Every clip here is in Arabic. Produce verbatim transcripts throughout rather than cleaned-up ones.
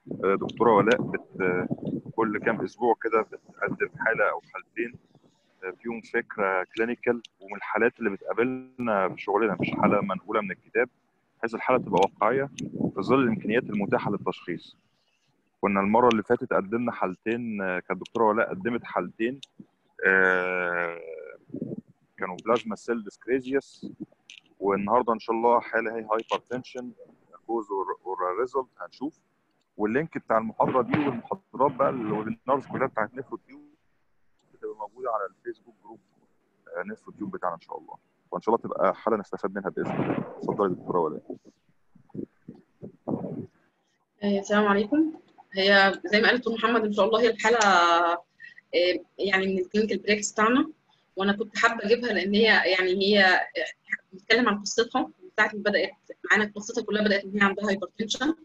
دكتوره ولاء بت كل كام اسبوع كده بتقدم حاله او حالتين فيهم فكره كلينيكال، ومن الحالات اللي بتقابلنا في شغلنا مش حاله منقوله من الكتاب، بحيث الحاله تبقى واقعيه في ظل الامكانيات المتاحه للتشخيص. كنا المره اللي فاتت قدمنا حالتين، كانت الدكتوره ولاء قدمت حالتين كانوا بلازما سيل ديسكريزيوس، والنهارده ان شاء الله حاله هي هايبرتنشن كوز اور ريزلت هنشوف. واللينك بتاع المحاضره دي والمحاضرات بقى الويبينارز كلها بتاعت نفرو تيوب بتبقى موجوده على الفيسبوك جروب نفرو تيوب بتاعنا ان شاء الله، وان شاء الله تبقى حاله نستفاد منها باذن الله. اتفضلي يا دكتوره ولاء. السلام عليكم. هي زي ما قال دكتور محمد ان شاء الله هي الحاله يعني من الكلينيكال براكتس بتاعنا، وانا كنت حابه اجيبها لان هي يعني هي بتتكلم عن قصتها من ساعه ما بدات معانا. قصتها كلها بدات ان هي عندها هايبرتنشن،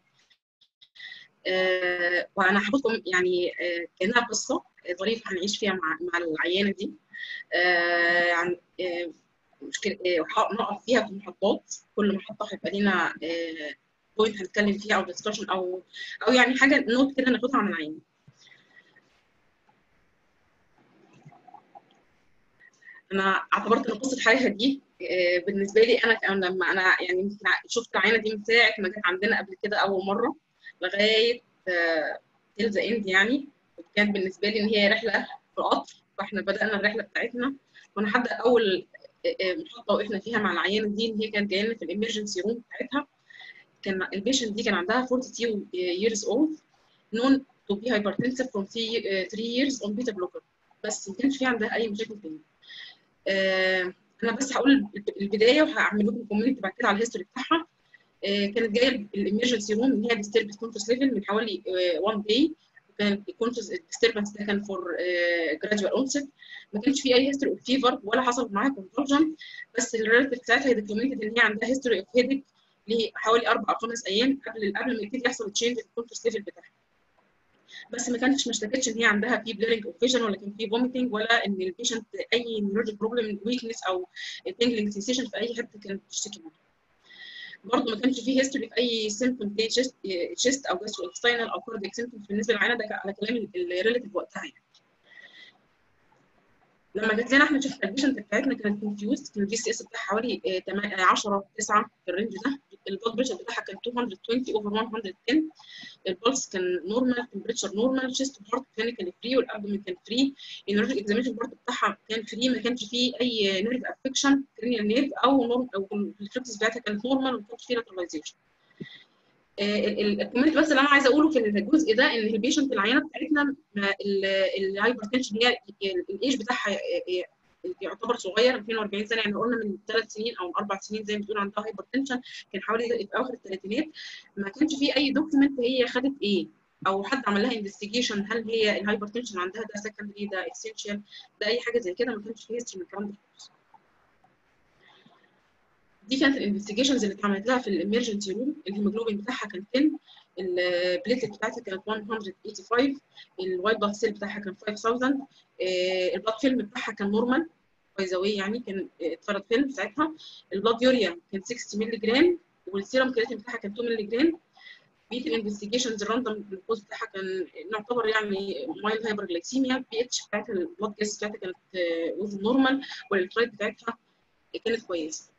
آه وانا هاخدكم يعني آه كانها قصه ظريفه هنعيش فيها مع مع العيانه دي. آه عن آه آه نقف فيها في محطات، كل محطه هيبقى لنا آه بوينت هنتكلم فيها او ديسكشن او او يعني حاجه نوت كده ناخدها عن العيان. انا اعتبرت ان قصه حياتها دي آه بالنسبه لي انا لما انا يعني شفت العينه دي من ساعه ما كانت عندنا قبل كده اول مره لغايه تيل ذا اند يعني. كانت بالنسبه لي ان هي رحله في قطر، فاحنا بدانا الرحله بتاعتنا وانا هبدا اول محطه وقفنا فيها مع العيانه دي ان هي كانت جايه لنا في الامرجنسي روم بتاعتها. كان البيشنت دي كان عندها forty two years old known to be hypertensive from three years on beta blocker، بس ما كانش في عندها اي مشاكل تاني. آه انا بس هقول البدايه وهعمل لكم كومنت بعد كده على الهيستوري بتاعها. آه كانت جايه الامرجنسي روم ان هي ديستربنس كونشس ليفل من حوالي one day، وكان الكونشس ديستربنس ده كان فور جراديوال اونست، ما كانش في اي هيستوري اوف فيفر ولا حصل معاها كونفرجن، بس الريلاتيف بتاعتها هي دوكيومنتد ان هي عندها هيستوري اوف هيدك لحوالي اربع او خمس ايام قبل قبل ما يبتدي يحصل تشينج في الكونشس ليفل بتاعها. بس ما كانتش ما اشتكتش ان هي عندها في بليرنج اوف فيجن ولا كان في فوميتنج ولا ان البيشنت اي نيورولوجيك بروبلم ويكنس او تنجلينج سنسيشن في اي حته كانت بتشتكي منها. برضه ما كانش فيه هيستوري في اي سيمبتوم في تشيست تشيست او جاستروانتستينال او كاردياك سيمبتومز بالنسبه للعينه ده على كلام الريليتيف وقتها يعني. لما جت لنا احنا شفنا البيشنت بتاعتنا كانت كونفيوزد، كان البي سي اس بتاعها حوالي عشرة تسعة في الرينج ده، البلد بريشر بتاعها كان two hundred twenty اوفر one hundred ten، البلس كان نورمال، التمبريتشر نورمال، شيست وهارت كلينيكال فري والابدومين كان فري، النيورولوجيك اكزامينشن برضه بتاعها كان فري، ما كانش فيه اي نيرف افكشن كرينيال نيرف او نورم او الفلكس بتاعتها كانت نورمال وما كانش فيه لاتراليزيشن. الكومنت بس اللي انا عايزه اقوله في الجزء ده ان البيشنت العيانه بتاعتنا الهايبرتنشن هي الايج بتاعها يعتبر صغير اثنين وأربعين سنه، يعني قلنا من ثلاث سنين او من اربع سنين زي ما بتقول عندها هايبرتنشن، كان حوالي في اواخر الثلاثينات. ما كانش في اي دوكيمنت هي خدت ايه او حد عمل لها انفستيجيشن هل هي الهايبرتنشن عندها ده سكندري ده اسينشال ده اي حاجه زي كده، ما كانش في هيستوري من الكلام ده خالص. دي كانت الانفستيجيشنز اللي اتعملت لها في الامرجنسي روم. الهيموجلوبين بتاعها كان عشرة، البليتلت بتاعتها كانت one hundred eighty-five، الوايت بلاد سيل بتاعها كان five thousand، البلاد فيلم بتاعها كان نورمال باي ذا واي يعني كان اتفرد فيلم ساعتها، البلاد يوريا كان ستين مللي جرام، والسيرم كرياتين بتاعها كان اتنين مللي جرام. بقيه الانفستيجيشنز الراندوم جلوكوز بتاعها كان نعتبر يعني مايلد هايبرجلايسيميا، بي اتش بتاعت البلاد جاز بتاعتها كانت وذ نورمال، والالكترولايت بتاعتها كانت كويسه.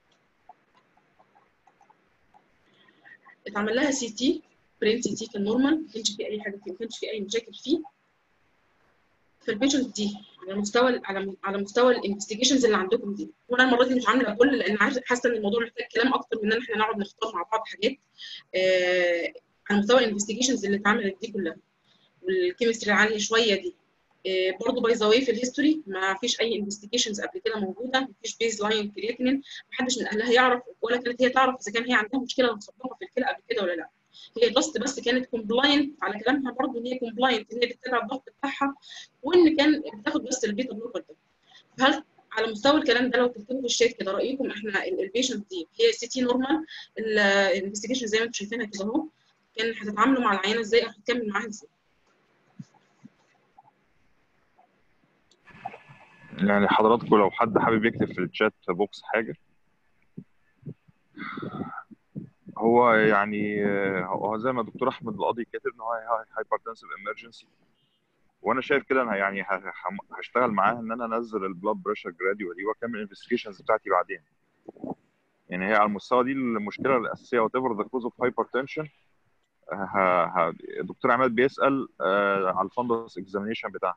اتعمل لها سي تي، برين سي تي كان نورمال، ما كانش فيه اي حاجه فيه، ما كانش فيه اي مشاكل فيه. في البيشنت دي على مستوى على على مستوى الانفستيجيشنز اللي عندكم دي، وانا المره دي مش عامله كل لان عارفه حاسه ان الموضوع محتاج كلام اكتر من ان احنا نقعد نختار مع بعض حاجات. آه على مستوى الانفستيجيشنز اللي اتعملت دي كلها والكيمستري العاليه شويه دي، آه برضه باي ذا واي في الهيستوري ما فيش اي انفستيجيشنز قبل كده موجوده، ما فيش بيز لاين كرياتينين، ما حدش من اهلها يعرف ولا كانت هي تعرف اذا كان هي عندها مشكله مصدقه في الكلى قبل كده ولا لا. هي بس بس كانت كومبلاينت على كلامها برضه ان هي كومبلاينت ان هي بتتابع الضغط بتاعها وان كان بتاخد بس البيتا بلوكر ده. هل على مستوى الكلام ده لو تكتبوا في الشات كده رايكم احنا البيشنت دي هي سي تي نورمال، الانفستيجيشن زي ما انتم شايفينها كده اهو، كان هتتعاملوا مع العيانه ازاي او هتكمل معاها ازاي؟ يعني حضراتكم لو حد حابب يكتب في الشات بوكس حاجه هو يعني هو زي ما الدكتور احمد القاضي كاتب ان هو هايبرتنسيف امرجنسي، وانا شايف كده انا يعني ه- ه- هشتغل معاها ان انا انزل البلاد بريشر جراديولي واكمل الانفستيجيشنز بتاعتي بعدين. يعني هي على المستوى دي المشكله الاساسيه وات ايفر ذا كوز اوف هايبرتنشن. الدكتور عماد بيسال آه على الفندس اكزامينيشن بتاعها،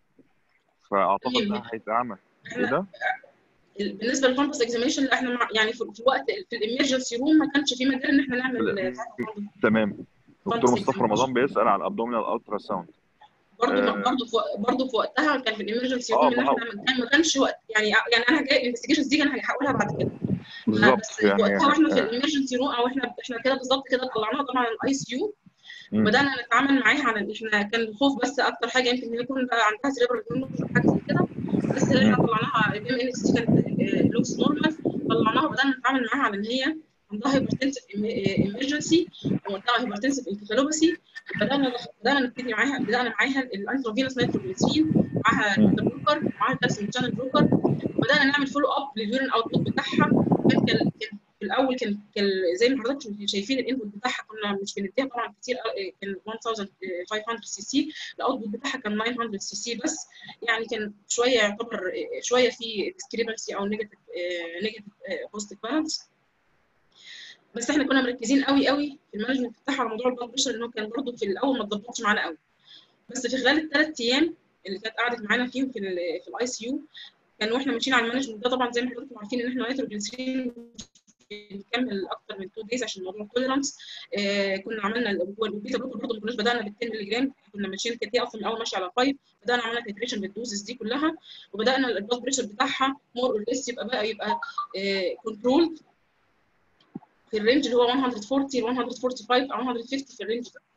فاعتقد ده تمام. هيتعمل. ايه احنا ده؟ بالنسبه للفندس اكزامينشن، احنا مع يعني في في الوقت في الامرجنسي روم ما كانش في مجال ان احنا نعمل تمام. دكتور فندس مصطفى رمضان اكزامينشن. بيسال على الابدومينال الترا ساوند. برضه اه برضه في برضه في وقتها كان في الامرجنسي روم آه، ان ما احنا هو كان ما كانش وقت يعني يعني انا جاي الانفستيجيشنز دي انا هقولها بعد كده. بس بالظبط في يعني وقتها واحنا في آه، الامرجنسي روم او احنا احنا كده بالظبط كده طلعناها طبعا الاي سي يو، مم. وبدانا نتعامل معاها على احنا كان الخوف بس اكتر حاجه يمكن هي يكون بقى عندها سيريبرال هيموريدج او حاجه زي كده. بس احنا مم. طلعناها بما ان السي كانت لوكس نورمال، طلعناها وبدانا نتعامل معاها على ان هي عندها هايبرتنسيف امرجنسي وعندها هايبرتنسيف انكفالوباثي. وبدانا بدانا نبتدي معاها بدانا معاها الانترافينوس نيتروجليسرين، معاها مم. بيتا بلوكر، معاها كالسيوم شانل بلوكر. وبدانا نعمل فولو اب لليورين اوتبوت بتاعها. كان كان في الاول كان كان زي ما حضراتكم شايفين الانبوت بتاعها كنا مش بنديها طبعا كتير، كان ألف وخمسمية سي سي، الاوتبوت بتاعها كان تسعمية سي سي بس. يعني كان شويه يعتبر شويه في ديسكريبنسي او نيجاتيف نيجاتيف بوزيتيف بالانس. بس احنا كنا مركزين قوي قوي في المانجمنت بتاعها على موضوع البلد بريشر، انه كان برضه في الاول ما اتظبطش معانا قوي. بس في خلال الثلاث ايام اللي كانت قعدت معانا فيهم في ال في الاي سي يو، كان واحنا ماشيين على المانجمنت ده طبعا زي ما حضراتكم عارفين ان احنا نيتروجليسرين بنكمل اكتر من اتنين دايز عشان موضوع التوليرانس. آه كنا عملنا والبيتا بلوكر برضه ما كناش بدانا بال عشرة مللي جرام، كنا ماشيين كانت هي اصلا من الاول ماشيه على خمسة، بدانا عملنا تيتريشن بالدوزز دي كلها، وبدانا البلاد بريشر بتاعها مور اور ليس يبقى بقى يبقى كنترول آه في الرينج اللي هو مية وأربعين ل مية وخمسة وأربعين او مية وخمسين في الرينج ده.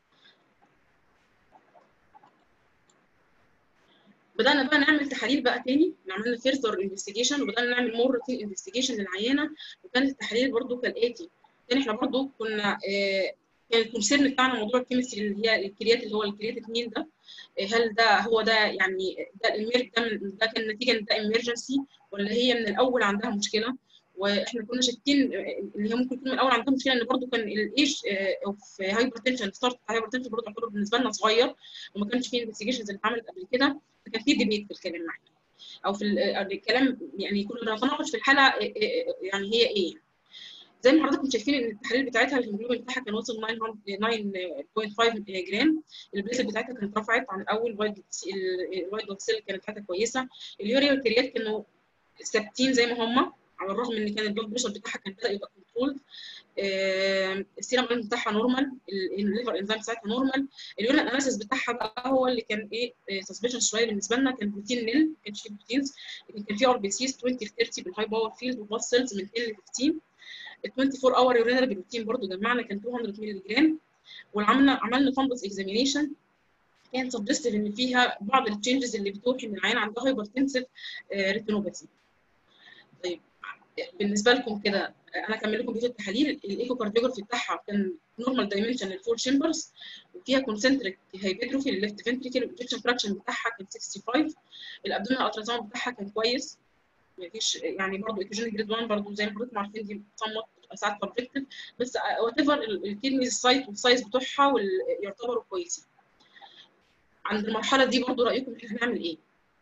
بدانا بقى نعمل تحاليل بقى تاني، عملنا فيرذر انفستيجيشن وبدانا نعمل مور روتين انفستيجيشن للعيانه. وكانت التحاليل برده كالاتي. كان احنا برده كنا آه كان الكونسيرن بتاعنا موضوع الكيمستري اللي هي الكريات اللي هو الكريات اتنين ده، هل ده هو ده يعني ده الامير ده ده كان نتيجه ان ده امرجنسي ولا هي من الاول عندها مشكله. واحنا كنا شاكين ان هي ممكن يكون من الاول عندها مشكله، ان برده كان الايج اوف هايبرتنشن ستارت هايبرتنشن برده يعتبر بالنسبه لنا صغير، وما كانش فيه انفستيجيشنز اللي اتعملت قبل كده، فكان في ديبيت في الكلام معانا او في الكلام، يعني كنا بنتناقش في الحاله يعني هي ايه. زي ما حضراتكم شايفين ان التحاليل بتاعتها الهيموجلوبين بتاعها كان وصل تسعة فاصلة خمسة جرام، البليتلت بتاعتها كانت رفعت عن الاول، الوايت بلاد سيل كانت بتاعتها كويسه، اليوريا والكريات كانوا ثابتين زي ما هم، على الرغم ان كان البلاد بريشر بتاعها كان بدا يبقى كنترول. آه السيرم انزيم بتاعها نورمال، الليفر انزيم بتاعتها نورمال. اليورين اناليسيس بتاعها بقى هو اللي كان ايه سسبشن شويه بالنسبه لنا، كان بروتين نيل، ما كانش فيه بروتينز، كان فيه ار بي سيز عشرين ل تلاتين بالهاي باور فيلد وبلاد سيلز من عشرة ل خمستاشر. ال اربعة وعشرين اور يورينال بروتين برضه جمعنا كان ميتين مللي جرام. وعملنا عملنا فندس اكزامينيشن، كان سبجستيف ان فيها بعض التشينجز اللي بتوحي ان العيان عندها هايبرتنسيف ريتينوباثي. طيب بالنسبه لكم كده انا هكمل لكم بقيه التحاليل. الايكو كارديوجرافي بتاعها كان نورمال دايمنشن للفور شامبرز، وفيها كونسنتريك هايبرتروفي للليفت فنتريكل، والايجكشن فراكشن بتاعها كان خمسة وستين. الابدومينال التراساوند بتاعها كان كويس، مفيش يعني برضه ايكوجينيك جريد واحد برضه زي ما حضراتكم عارفين دي صمت ساعات سبجكتيف، بس وات ايفر الكيدني سايت والسايز بتوعها يعتبروا كويسين. عند المرحله دي برضه رايكم احنا هنعمل ايه؟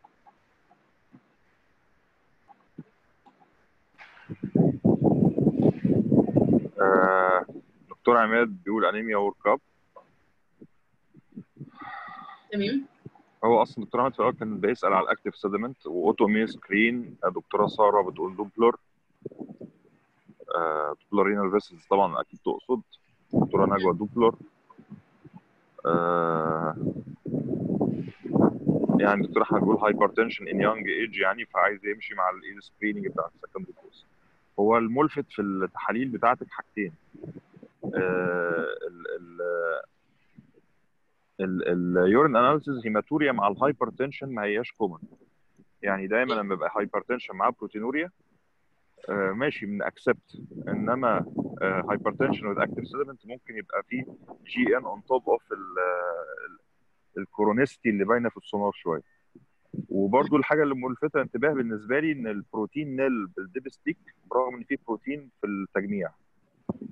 آه، دكتور عماد بيقول انيميا ورك اب. تمام. هو اصلا دكتور عماد في الاول كان بيسال على الاكتيف سيدمنت واوتو مي سكرين. دكتوره ساره بتقول دوبلر. آه، دوبلر رينال فيسلز طبعا اكيد تقصد. دكتوره نجوى دوبلر. آه، يعني دكتور احمد بيقول هايبرتنشن ان يونج ايج، يعني فعايز يمشي مع الايد سكريننج بتاع السكندري كورس. هو الملفت في التحاليل بتاعتك حاجتين. اليورين اناليسيز هيماتوريا مع الهايبرتنشن ما هياش كومن، يعني دايما لما يبقى هايبرتنشن مع بروتينوريا آه ماشي من اكسبت، انما هايبرتنشن وذ اكتيف سيدمنت ممكن يبقى فيه جي ان اون توب اوف الكورونيستي اللي باينه في السونار شويه. وبرده الحاجه اللي ملفته انتباه بالنسبه لي ان البروتين نيل بالديب ستيك برغم ان فيه بروتين في التجميع.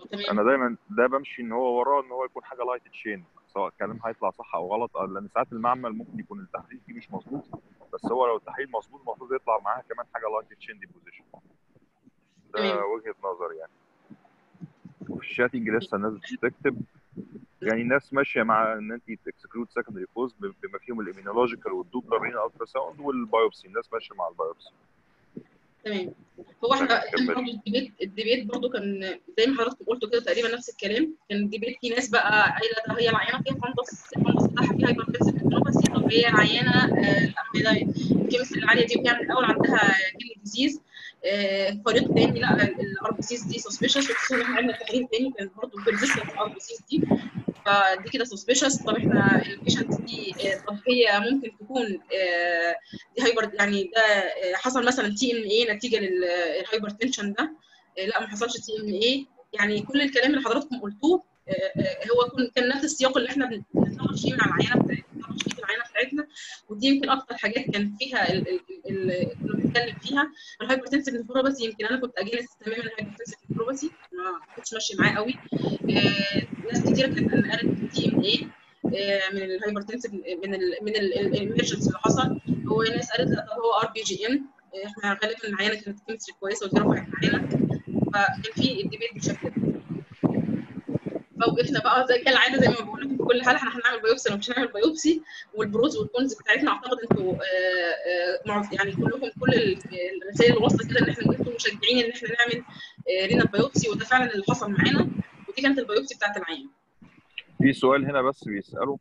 انا دايما ده بمشي ان هو وراه ان هو يكون حاجه لايت تشين، سواء الكلام هيطلع صح او غلط، لان ساعات المعمل ممكن يكون التحليل فيه مش مظبوط، بس هو لو التحليل مظبوط المفروض يطلع معاها كمان حاجه لايت تشين ديبوزيشن. ده وجهه نظر يعني. وفي الشاتنج لسه الناس بتكتب، يعني الناس ماشيه مع ان انت تكسكلود سكندري كوز بما فيهم الامينولوجيكال والدوبلر رينا الترا ساوند والبايوبسي، الناس ماشيه مع البايوبسي. تمام. هو احنا احنا برضه الديبيت الديبيت برضه كان زي ما حضرتك قلتوا كده تقريبا نفس الكلام. كان الديبيت في ناس بقى قايله ده هي العيانه فيها فندس، الفندس بتاعها فيها هايبرتنسيف نيوروباثي، طب هي عيانه الكيمستري العاليه دي وكان الاول عندها كيدني ديزيز. فريق تاني لا الار بي سيز دي سسبيشس، وخصوصا ان احنا عندنا تحليل تاني كان برضه بيرزيستنت ار بي سيز دي، فدي كده سسبيشس. طب احنا البيشنت دي طب هي ممكن تكون دي هايبر، يعني ده حصل مثلا تي ام اي نتيجه للهايبر تنشن ده؟ لا ما حصلش تي ام اي. يعني كل الكلام اللي حضراتكم قلتوه هو كان نفس السياق اللي احنا بنتناقش فيه مع العيانه بتاعتنا، بنتناقش فيه في العيانه بتاعتنا، ودي يمكن اكتر حاجات كان فيها اللي كنا بنتكلم فيها. الهايبرتنسيف نيفروباثي يمكن انا كنت اجينست تماما الهايبرتنسيف نيفروباثي، ما كنتش ماشيه معاه قوي. ناس كتير كانت قالت تي ام اي من الهايبرتنسيف من ال من الامرجنسي اللي حصل، وناس قالت لا طب هو ار بي جي ام. احنا غالبا العيانه كانت كيمستري كويسه ودي رفعت معانا، فكان في الديبيت بالشكل ده. فوقفنا بقى زي كالعاده زي ما بقول لكم في كل حاله احنا هنعمل بايوبسي ولا مش هنعمل بايوبسي، والبروز والكونز بتاعتنا اعتقد انتوا يعني كلكم كل الرسائل اللي واصله كده ان احنا انتوا مشجعين ان احنا نعمل رينا بايوبسي، وده فعلا اللي حصل معانا، ودي كانت البايوبسي بتاعت العيان. في سؤال هنا بس بيساله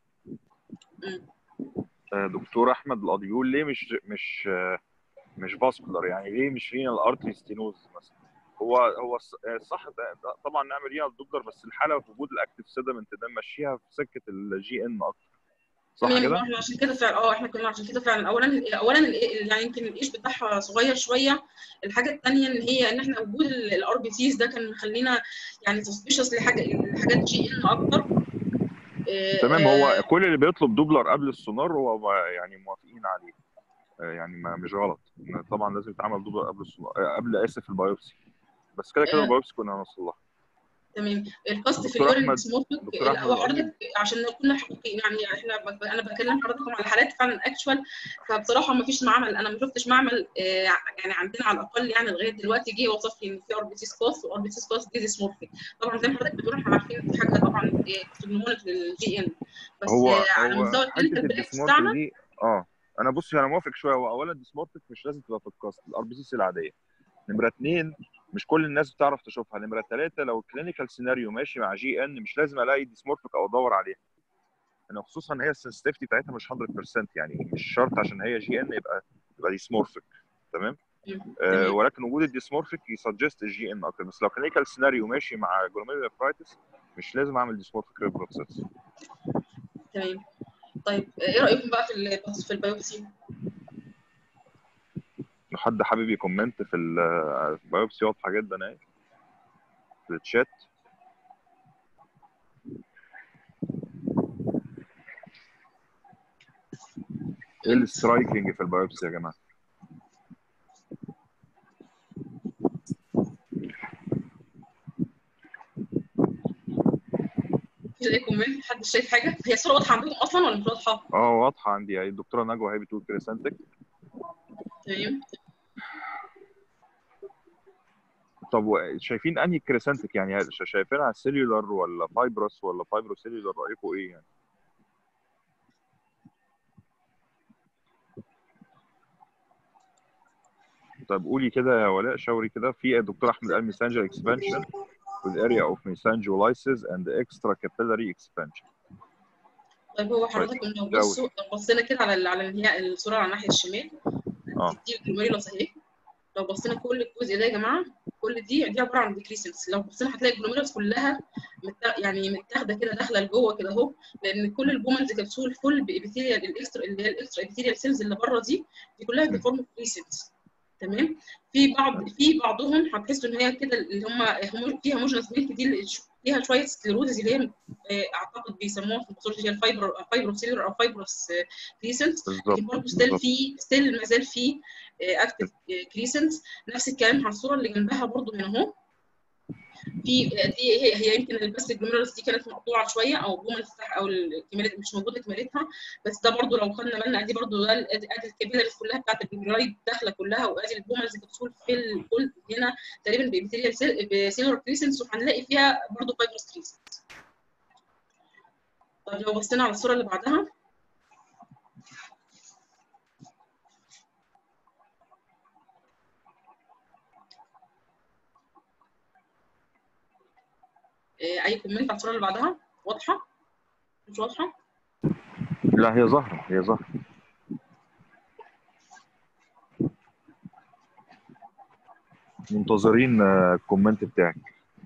دكتور احمد القضيول، ليه مش مش مش فاسكولار؟ يعني ليه مش رينال ارتري ستينوز مثلا؟ هو هو الصح طبعا نعمل رينال دوبلر، بس الحاله في وجود الاكتيف سيدمنت ده نمشيها في سكه الجي ان اكتر، صح كده؟ احنا عشان كده فعلا اه احنا كنا عشان كده فعلا اولا اولا يعني يمكن الايش بتاعها صغير شويه. الحاجه الثانيه ان هي ان احنا وجود الار بي سيز ده كان مخلينا يعني سسبيشس لحاجه لحاجات جي ان اكتر. تمام. هو كل اللي بيطلب دوبلر قبل السونار هو يعني موافقين عليه، يعني ما مش غلط طبعا، لازم يتعمل دوبلر قبل السونار قبل اسف البايوبسي، بس كده كده البايوبسي كنا هنوصل لها. تمام. الكاست في اليورين سموثنج الاول حضرتك عشان نكون حقيقيين، يعني احنا انا بكلم حضرتك على حالات فعلا اكشوال، فبصراحه ما فيش معمل، انا ما شفتش معمل يعني عندنا على الاقل يعني لغايه دلوقتي جه وصف لي ان في ار بي سي كاست وار بي سي كاست دي سموثنج. طبعا زي ما حضرتك بتقول احنا عارفين دي حاجه طبعا سبنمونيك للجي ان، بس هو على مستوى الكلينيكال براكتس بتاعنا دي اه انا بصي انا موافق شويه. هو اولا ديسمورفيك مش لازم تبقى في الكاست، الار بي سي العاديه. نمره اثنين مش كل الناس بتعرف تشوفها. نمره ثلاثه لو الكلينيكال سيناريو ماشي مع جي ان مش لازم الاقي ديسمورفيك او ادور عليها، يعني خصوصا ان هي السنسيتيفيتي بتاعتها مش مية بالمية، يعني مش شرط عشان هي جي ان يبقى يبقى ديسمورفيك. تمام. آه ولكن وجود الديسمورفيك يسجست الجي ان اكتر، بس لو كلينيكال سيناريو ماشي مع جلوميرولوفرايتس مش لازم اعمل ديسمورفيك ريد بلاد سيلز. تمام. طيب ايه رايكم بقى في في البايوبسي؟ لو حد حابب يكومنت في البايوبسي واضحه جدا اهي في الشات. ايه السترايكنج في البايوبسي يا جماعه؟ في اي كومنت؟ حد شايف حاجه؟ هي الصوره واضحه عندكم اصلا ولا مش واضحه؟ اه واضحه عندي اهي، الدكتوره نجوى هي بتقول كريسنتك. تمام. طب شايفين انهي كريسنتك؟ يعني شايفينها سيلولار ولا فايبروس ولا فايبرو سيلولار؟ رايكم ايه يعني؟ طب قولي كده يا ولاء، شاوري كده. في الدكتور احمد قال ميسانجر اكسبانشن with area of mesangiolisis and extra capillary expansion. طيب هو حضرتك لو بصوا لو بصينا كده على على الصوره على الناحيه الشمال اه دي الجلوميريولاس اهي. لو بصينا كل الجزء ده يا جماعه كل دي دي عباره عن ديكريسنس. لو بصينا هتلاقي الجلوميريولاس كلها مت... يعني متاخده كده داخله لجوه كده اهو، لان كل البومنز كبسول فول بابيثيريال الاكسترا اللي هي الاكسترا ابيثيريال سيلز اللي بره دي دي كلها ديفورم كريسنس. تمام. في بعض في بعضهم هتحسوا ان هي كده اللي هم فيها هوموجينس ميلك دي اللي فيها شويه سكليروزز اللي هي اعتقد بيسموها في الباثولوجي هي الفايبرو فايبروسيلر او فايبروس كريسنت، لكن برضه ستيل في ستيل ما زال في اكتف كريسنت. نفس الكلام على الصوره اللي جنبها برضه من اهو في دي هي, هي يمكن بس الجلوميرولس دي كانت مقطوعه شويه او الجمل او الكمالات مش موجوده كمالتها، بس ده برده لو خدنا بالنا ادي برده ده ادي الكابيلاريز كلها بتاعت الجلوميرولاي داخله كلها، وادي الجمل بتدخل في الكل هنا تقريبا بابيثيليال بسيلولار كريسنس، وهنلاقي فيها برده فايبروس كريسنس. طب لو بصينا على الصوره اللي بعدها، اي كومنت على الصوره اللي بعدها؟ واضحه؟ مش واضحه؟ لا هي ظاهره، هي ظاهره. منتظرين الكومنت بتاعك.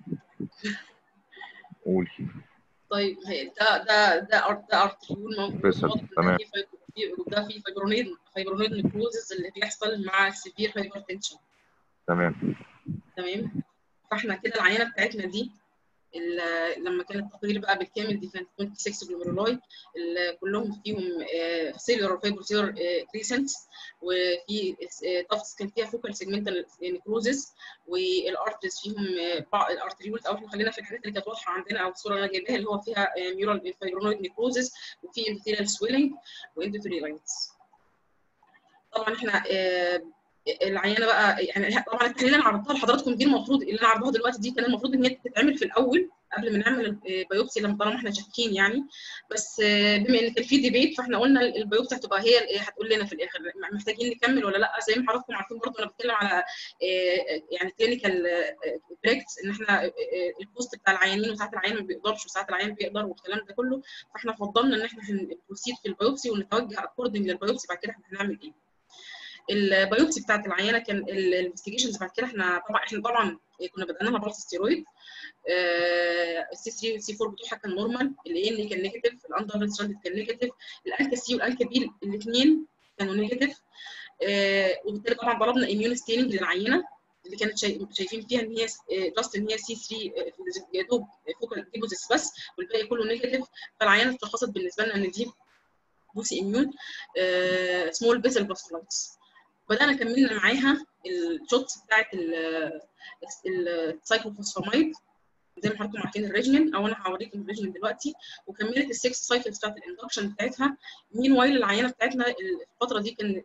قولي. طيب ده ده ده ده ارتريول موجود، تمام. ده في فايبرونيد فايبرونيد نيكروزز اللي بيحصل مع السيفير هايبرتنشن. تمام تمام. فاحنا كده العينه بتاعتنا دي لما كان التقرير بقى بالكامل دي كانت ستة وعشرين جلوميرولاي كلهم فيهم سيلولار فايبروسيلر كريسنتس، وفي تفص كان فيها فوكال سيجمنتال نيكروزس، والارتريز فيهم بعض الارتريولز، او احنا خلينا في الحاجات اللي كانت واضحه عندنا او الصوره اللي انا جايباها اللي هو فيها ميورال فايبرونويد نيكروزس، وفي انتيريال سويلنج واندوثيريلايتس. طبعا احنا العيانه بقى يعني طبعا التحليل اللي انا عرضتها لحضراتكم دي المفروض اللي انا عرضها دلوقتي دي كان المفروض ان هي تتعمل في الاول قبل ما نعمل البيوبسي لما طالما احنا شاكين يعني، بس بما ان كان في ديبيت فاحنا قلنا البيوبسي هتبقى هي اللي هتقول لنا في الاخر محتاجين نكمل ولا لا. زي ما حضراتكم عارفين برضه انا بتكلم على يعني كلينيكال براكتس ان احنا الكوست بتاع العيانين وساعات العيان ما بيقدرش وساعات العيان بيقدر والكلام ده كله، فاحنا فضلنا ان احنا هنبروسيد في البيوبسي ونتوجه اكوردنج للبيوبسي بعد كده احنا هنعمل ايه. البيوبسي بتاعت العيانه كان الانفستيجيشنز بعد كده احنا طبعا احنا طبعا كنا بدأنا لها بلس ستيرويد، السي ثلاثة والسي أربعة بتوعها كان نورمال، الاي ان كان نيجاتيف، الاندر ستراندد كان نيجاتيف، الانكا سي والانكا بي الاثنين كانوا نيجاتيف، وبالتالي طبعا طلبنا اميون ستيننج للعينه اللي كانت شايفين فيها ان هي جاست ان هي سي ثلاثة يا دوب فوكال ديبوزيتس بس والباقي كله نيجاتيف، فالعينه اتشخصت بالنسبه لنا ان دي بوسي اميون سمول بيسل باستلايتس. بدأنا كملنا معاها الشوتس بتاعت السايكلوفوسفاميد زي ما حضراتكم عارفين الريجمن، او انا هوريكم الريجمن دلوقتي، وكملت السكس سايكلز بتاعت الاندكشن بتاعتها. مين وايل العينه بتاعتنا الفتره دي كان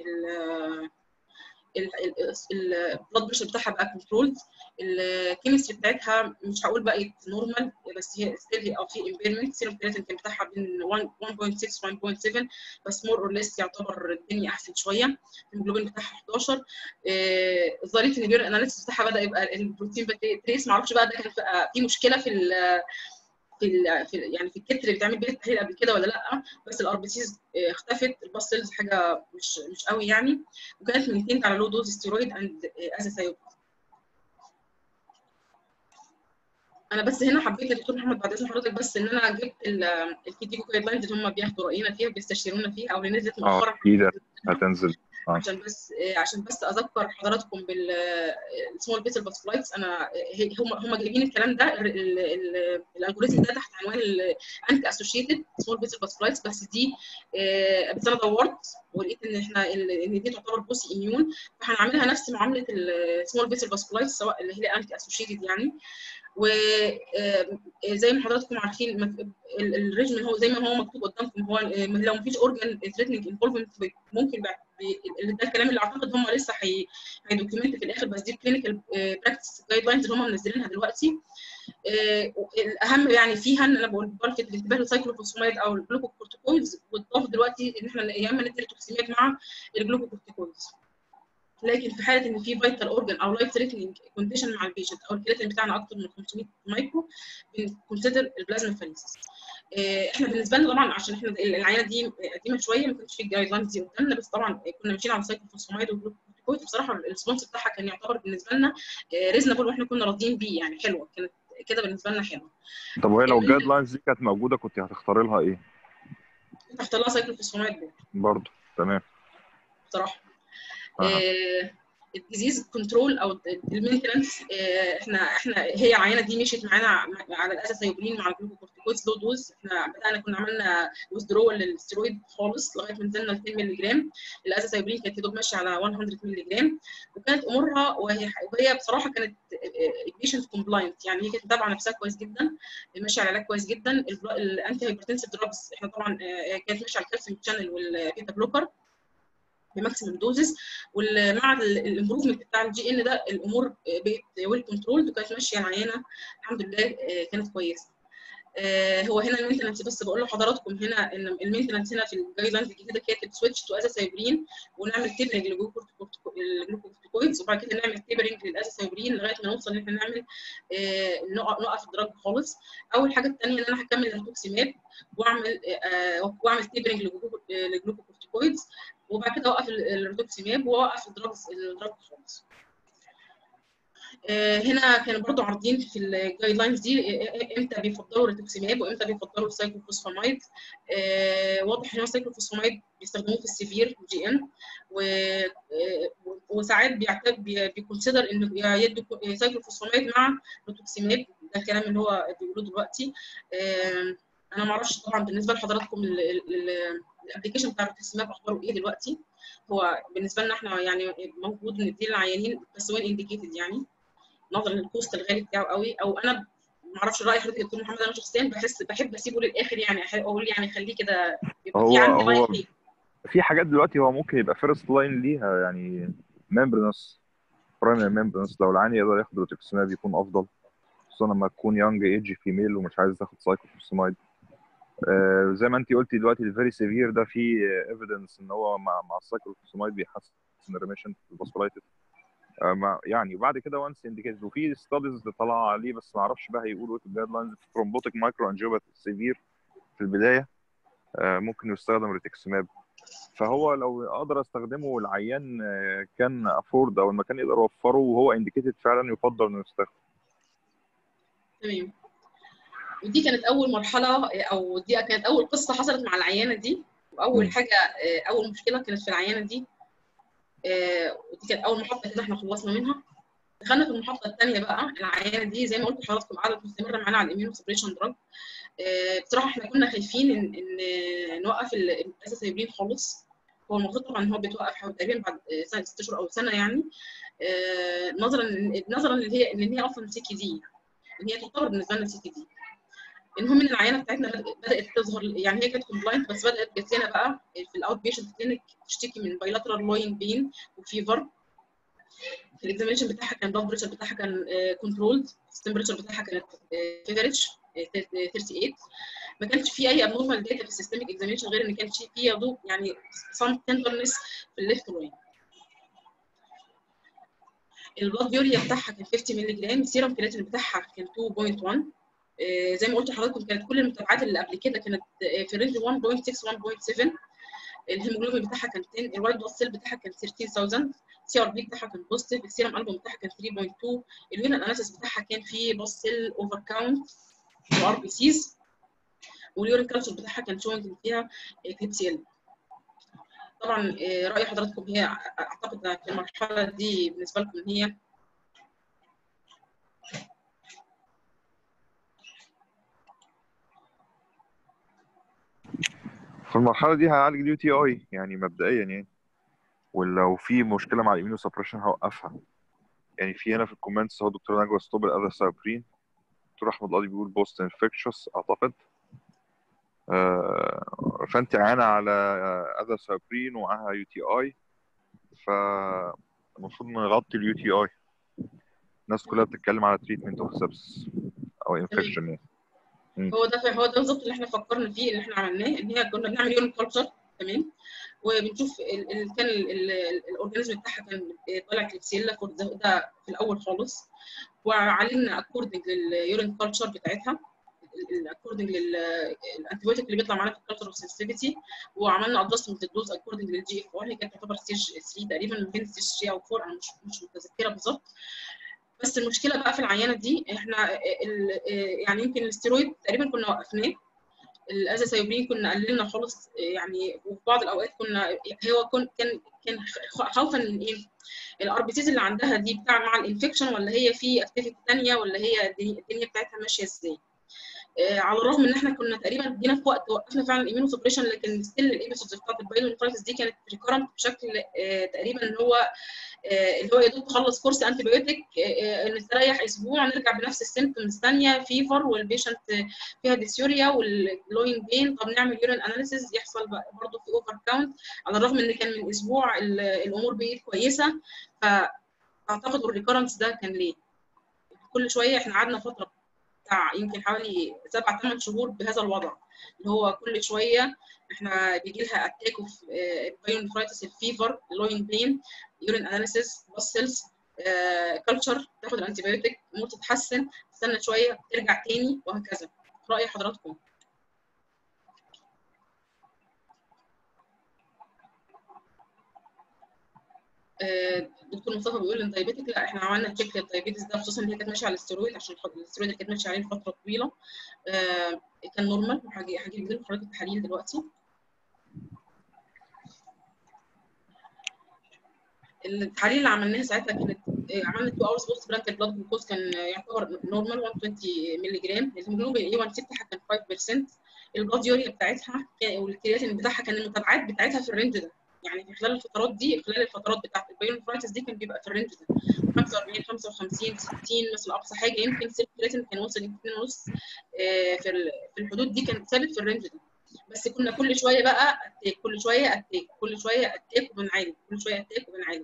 البلاد بريشر بتاعها بقى كنترول، الكيمستري بتاعتها مش هقول بقى نورمال بس هي ستيل او في امبيرمنت، سيروم كرياتين كان بتاعها بين واحد فاصلة ستة واحد فاصلة سبعة بس مور اور ليس يعتبر الدنيا احسن شويه، الهيموجلوبين بتاعها حداشر، ظريف ان اليورين اناليسيس بتاعها بدا يبقى البروتين تريس، ما اعرفش بقى ده كان في مشكله في ال في ال في يعني في الكت اللي بيتعمل بيها التحليل قبل كده ولا لا، بس الار بي سيز اختفت، الباس سيلز حاجه مش مش قوي يعني، وكانت مينتيند على لو دوز ستيرويد اند ازاثيوب. انا بس هنا حبيت يا دكتور محمد بعد اذن حضرتك بس ان انا جبت الكيديكو جايد لاينز اللي هم بياخدوا راينا فيها وبيستشيرونا فيها او اللي نزلت مؤخرا اه هتنزل آه. عشان بس عشان بس اذكر حضراتكم بالسمول بيسل باستلايتس. انا هم هم جايبين الكلام ده الالجوريزم ده تحت عنوان الانتي اسوشيتد سمول بيسل باستلايتس، بس دي بس انا دورت ولقيت ان احنا ان دي تعتبر بوسي اميون، فهنعملها نفس معامله السمول بيسل باستلايتس سواء اللي هي انتي اسوشيتد يعني. وزي ما حضراتكم عارفين الريجمن هو زي ما هو مكتوب قدامكم، هو لو مفيش اورجان ثريتنينج انفولفمنت ممكن ده الكلام اللي اعتقد هم لسه هيدوكيومنت في الاخر، بس دي الكلينيكال براكتس جايد لاينز اللي هم منزلينها دلوقتي. الاهم يعني فيها ان انا بقول بلفت الانتباه للسايكلوفوسفاميد او الجلوكوكورتيكويدز، والضاف دلوقتي ان احنا يا اما ندي ريتوكسيمات مع الجلوكوكورتيكويدز. لكن في حاله ان في فيتال اورجان او لايف ثريتنينج كونديشن مع البيشنت او الكرياتين بتاعنا اكتر من خمسمية مايكرو بنكونسيدر البلازما فاليسيس. احنا بالنسبه لنا طبعا عشان احنا العينه دي قديمه شويه ما كانش في الجايد لاينز دي قدامنا، بس طبعا كنا ماشيين على سايكلوفوسفاميد والجلوكوكورتيكويد، بصراحه الريسبونس بتاعها كان يعتبر بالنسبه لنا ريزنبل واحنا كنا راضيين بيه يعني، حلوه كانت كده بالنسبه لنا حلوه. طب وهي لو الجايد لاينز دي كانت موجوده كنت هتختاري لها ايه؟ كنت هختار لها سايكلوفوسفاميد برضه. تمام بصراحه. آه. إيه الديزيز كنترول او المينتنس، احنا احنا هي العينه دي مشيت معانا على الازاثيوبرين مع الجلوكوكورتيكويدز لو دوز. احنا بدانا كنا عملنا ويزدرول للستيرويد خالص لغايه ما نزلنا ل عشرين مللي جرام. الازاثيوبرين كانت يا دوب ماشيه على مية مللي جرام، وكانت امورها وهي وهي بصراحه كانت بيشنت كومبلاينت، يعني هي كانت متابعه نفسها كويس جدا، ماشيه على علاج كويس جدا. الانتي هايبرتنسيف دراجز احنا طبعا كانت ماشيه على الكالسيوم شانل والبيتا بلوكر بماكسيمم دوزز، ومع الامبروفمنت بتاع الجي ان ده الامور بقت ويل كنترولد وكانت ماشيه العينه الحمد لله كانت كويسه. هو هنا المينتنس بس بقول لحضراتكم هنا ان المينتنس هنا في الجايد لاينز الجديده كاتب سويتش تو ازاثيوبرين ونعمل تيبرنج للجلوكوكورتيكويدز، وبعد كده نعمل تيبرنج للازاثيوبرين لغايه ما نوصل ان احنا نعمل نوقف الدراج خالص. اول حاجه الثانيه ان انا هكمل الريتوكسيماب واعمل واعمل تيبرنج للجلوكوكورتيكويدز، وبعد كده اوقف الريتوكسيماب واوقف الدراجز الدراج خالص. هنا كانوا برضو عارضين في الجايد لاينز دي امتى بيفضلوا الريتوكسيماب وامتى بيفضلوا السايكلوفوسفامايد. واضح ان السايكلوفوسفامايد بيستخدموه في السيفير جي ان، وساعات بيكونسيدر انه يدوا سايكلوفوسفامايد مع ريتوكسيماب، ده الكلام اللي هو بيقولوه دلوقتي. انا ما اعرفش طبعا بالنسبه لحضراتكم الابلكيشن بتاع الريتوكسيماب اخباره ايه دلوقتي. هو بالنسبه لنا احنا يعني موجود نديه للعيانين بس وين انديكيتد، يعني نظرا للكوست الغالي بتاعه قوي، او انا ما اعرفش راي حضرتك يا دكتور محمد. انا شخصيا بحس بحب اسيبه للاخر، يعني اقول يعني خليه كده يبقى في هو عندي راي هو فيه. في حاجات دلوقتي هو ممكن يبقى فيرست لاين ليها، يعني ممبرنس برايمري ممبرنس، لو العيان يقدر ياخد ريتوكسيماب بيكون افضل، خصوصا لما تكون يونج ايج فيميل ومش عايز تاخد سايكلوفوسفامايد. آه زي ما انت قلتي دلوقتي الفيري سيفير ده في ايفيدنس ان هو مع مع السايكلوفوسفامايد بيحسن الريميشن في الفاسكولايتس. آه يعني وبعد كده وانس انديكيتد، وفي ستاديز طالعه عليه بس ما اعرفش بقى هيقولوا ايه في الجايد لاينز. في ترومبوتيك مايكرو انجيوباثي سيفير في البدايه آه ممكن يستخدم ريتوكسيماب، فهو لو اقدر استخدمه والعيان كان افورد او المكان يقدر يوفره وهو انديكيتد فعلا يفضل انه يستخدم. تمام. ودي كانت اول مرحله، او دي كانت اول قصه حصلت مع العيانه دي، واول م. حاجه اول مشكله كانت في العيانه دي، ودي كانت اول محطه كده احنا خلصنا منها. دخلنا في المحطه الثانيه بقى. العيانه دي زي ما قلت لحضراتكم قعدت مستمره معانا على الاميون سبريشن دراج. بصراحه احنا كنا خايفين ان, إن نوقف الازاثيوبرين خالص. هو المفروض طبعا هو بيتوقف حوالي تقريبا بعد سنه ست شهور او سنه، يعني نظرا نظرا ان هي ان هي اصلا سي كي دي، ان هي تعتبر بالنسبه لنا سي كي دي. المهم ان العيانه بتاعتنا بدات تظهر، يعني هي كانت كومبلاينت بس بدات جت لنا بقى في الاوت بيشنت كلينيك تشتكي من بايلاترال لوين بين وفيفر. الاكزامينشن بتاعها كان البلد بريشر بتاعها كان كنترولد، التمبريتشر بتاعها كانت فيفرج ثلاثة وثلاثين. ما كانش في اي ابنورمال داتا في السيستميك اكزامينشن غير ان كان في يا دوب يعني سام تندرنس في الليفت لوين. البلاد يوريا بتاعها كان خمسين مللي جرام، السيرم كرياتين بتاعها كان اتنين فاصلة واحد. آه زي ما قلت لحضراتكم كانت كل المتابعات اللي قبل كده كانت في رينج واحد فاصلة ستة واحد فاصلة سبعة. الهيموجلوبين بتاعها كان عشرة، الوايت بلاد سيل بتاعها كان ثلاثة عشر ألف، السي ار بي بتاعها كان بوزيتيف، السيرم البوم بتاعها كان ثلاثة فاصلة اتنين، اليورين اناليسيس بتاعها كان فيه بوست سيل اوفر كاونت وار بي سيز، واليورين كالتشر بتاعها كان شوينج فيها كليبسيل. طبعا راي حضراتكم هي اعتقد في المرحله دي بالنسبه لكم ان هي في المرحله دي هعالج اليو تي اي يعني مبدئيا يعني، ولو في مشكله مع الاميونو سبريشن هوقفها. يعني في هنا في الكومنتس هو دكتور نجوى ستوب الازاثيوبرين، دكتور احمد قاضي بيقول بوست انفكشوس اعتقد. آه فانت عانى على ازاثيوبرين ومعاها يو تي اي، فالمفروض نغطي اليو تي اي. الناس كلها بتتكلم على تريتمنت اوف سبسس او انفكشن يعني. هو ده هو ده بالظبط اللي احنا فكرنا فيه، اللي احنا عملناه ان هي كنا بنعمل يورين كلتشر تمام، وبنشوف ال ال كان الاورجانيزم بتاعها كان طالع كليبسيلا ده في الاول خالص، وعالجنا اكوردنج لليورين كلتشر بتاعتها اكوردنج للانتيبيوتيك اللي بيطلع معانا في الكلتشر اوف سنسيتيفيتي، وعملنا ادجستمنت الدوز اكوردنج للجي اف ار. هي كانت تعتبر ستيج ثلاثة تقريبا، ما بين ستيج ثلاثة او أربعة، انا مش مش متذكره بالظبط. بس المشكله بقى في العيانه دي احنا يعني يمكن الاستيرويد تقريبا كنا وقفناه، الازاثيوبرين كنا قللنا خالص يعني، وفي بعض الاوقات كنا هو كان كان خوفا من ايه؟ الار بي سيز اللي عندها دي بتاع مع الانفكشن، ولا هي في اكتيفيتي ثانيه، ولا هي الدنيا بتاعتها ماشيه ازاي. آه على الرغم ان احنا كنا تقريبا جينا في وقت وقفنا فعلا الايميونو سبريشن، لكن ستيل الابيسودز بتاعت البايلونيفرايتس دي كانت ريكورنت بشكل آه تقريبا ان هو آه اللي هو يا دوب تخلص كورس انتي بايوتيك، آه نستريح اسبوع نرجع بنفس السيمبتومز الثانيه، فيفر والبيشنت فيها ديسيوريا واللوينج بين. طب نعمل يورين اناليسيز يحصل برضه في اوفر كاونت، على الرغم ان كان من اسبوع الامور بقت كويسه. فاعتقد الريكورنس ده كان ليه كل شويه احنا قعدنا فتره بتاع يمكن حوالي سبع ثمان شهور بهذا الوضع، اللي هو كل شويه احنا بيجي لها اتاك اوف بايونيفرايتس، الفيفر، اللوين بين، يورين اناليسيس، باسلز، كلتشر، تاخد الانتي بايوتيك، الامور تتحسن، تستنى شويه ترجع تاني، وهكذا. راي حضراتكم؟ دكتور مصطفى بيقول ان الدايابيتك، لا احنا عملنا تشيك للدايابيتس ده، خصوصا ان هي كانت ماشيه على الاسترويد، عشان الاسترويد اللي كانت ماشيه عليه لفتره طويله آه كان نورمال. هجيب لكم حضرتك التحاليل دلوقتي. التحاليل اللي عملناها ساعتها كانت عملنا اتنين اورز بوست برانكال بلاد جلوكوز كان يعتبر نورمال مية وعشرين مللي جرام، الهيموجلوبين اي واحد سي بتاعها كان خمسة بالمية، البلاد يوريا بتاعتها والكرياتين بتاعها كان المتابعات بتاعتها في الرينج ده، يعني في خلال الفترات دي، خلال الفترات بتاعت البايونيفرايتس دي كان بيبقى في الرينج ده خمسة وأربعين خمسة وخمسين ستين مثلا، اقصى حاجه يمكن سيل كرياتين كان وصل اتنين ونص، في في الحدود دي كان ثابت في الرينج ده. بس كنا كل شويه بقى اتاك، كل شويه اتاك، كل شويه اتاك وبنعالج، كل شويه اتاك وبنعالج.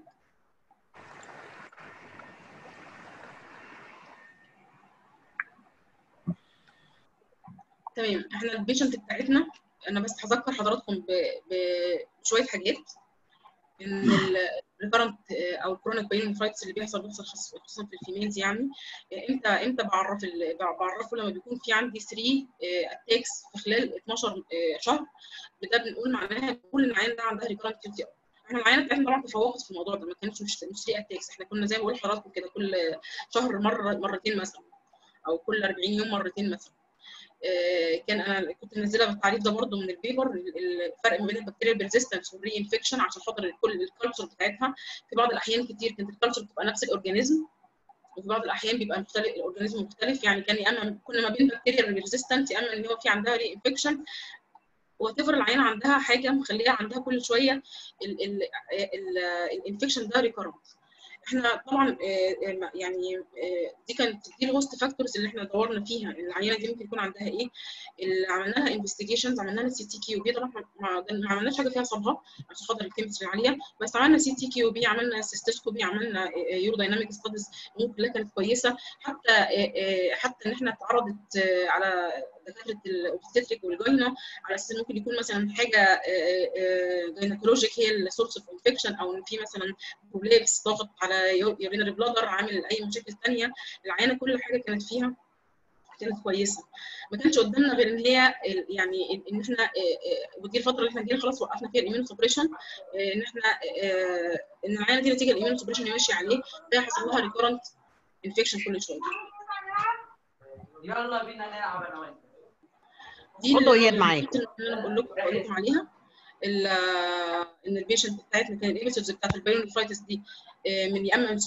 تمام. احنا البيشنت بتاعتنا، انا بس هذكر حضراتكم بشويه حاجات، ان الريكارنت او الكرونيك بايونيفرايتس اللي بيحصل بيحصل خصوصا في الفيميلز. يعني امتى امتى بعرف بعرفه؟ لما بيكون في عندي ثلاثة اتاكس في خلال اتناشر شهر، ده بنقول معناها بنقول ان العيان ده عندها ريكارنت يو تي اي. احنا العيانه بتاعتنا طبعا تفوقت في الموضوع ده، ما كانتش مش مش ثلاثة اتاكس، احنا كنا زي ما بقول لحضراتكم كده كل شهر مره مرتين مثلا، او كل أربعين يوم مرتين مثلا. كان انا كنت منزله بالتعريف ده برده من البيبر، الفرق ما بين البكتيريا ريزيستنس والري انفكشن، عشان خاطر كل الكالتشر بتاعتها في بعض الاحيان كتير كانت الكالتشر بتبقى نفس الاورجانيزم، وفي بعض الاحيان بيبقى مختلف الاورجانيزم مختلف، يعني كان يا اما كنا ما بين بكتيريا ريزيستنت، يا اما ان هو في عندها ري انفكشن، وتفر العيان عندها حاجه مخليها عندها كل شويه الانفكشن ده ريكورنت. احنا طبعا يعني دي كانت دي الهوست فاكتورز اللي احنا دورنا فيها العيانه دي ممكن يكون عندها ايه. اللي عملناها انفستيجيشنز، عملنا لها سي تي كيو بي، طبعا ما عملناش حاجه فيها صبغه عشان خاطر الكيمستري عاليه، بس عملنا سي تي كيو بي، عملنا سيستوسكوبي، عملنا يورو دايناميك ستاديز، الامور كلها كانت كويسه. حتى حتى ان احنا اتعرضت على دكاتره الاوبستريك والجاينا على اساس ممكن يكون مثلا حاجه جاينكولوجيك هي السورس اوف انفكشن، او ان في مثلا بروبليكس ضغط على يورينري بلادر عامل اي مشاكل ثانيه. العيانه كل حاجه كانت فيها كانت كويسه، ما كانش قدامنا غير ان هي يعني ان احنا ودي الفتره اللي احنا جينا خلاص وقفنا فيها الايميون سبريشن، ان احنا ان العيانه دي نتيجه الايميون سبريشن اللي ماشي عليه ده حصل لها ريكورنت انفكشن كل شويه. يلا بينا نلعب انا وانت. دي اللي انا بقول لكم بقول لكم عليها، ان البيشنت بتاعتنا كان الابيسودز بتاعت البايونيفرايتس دي من يا اما من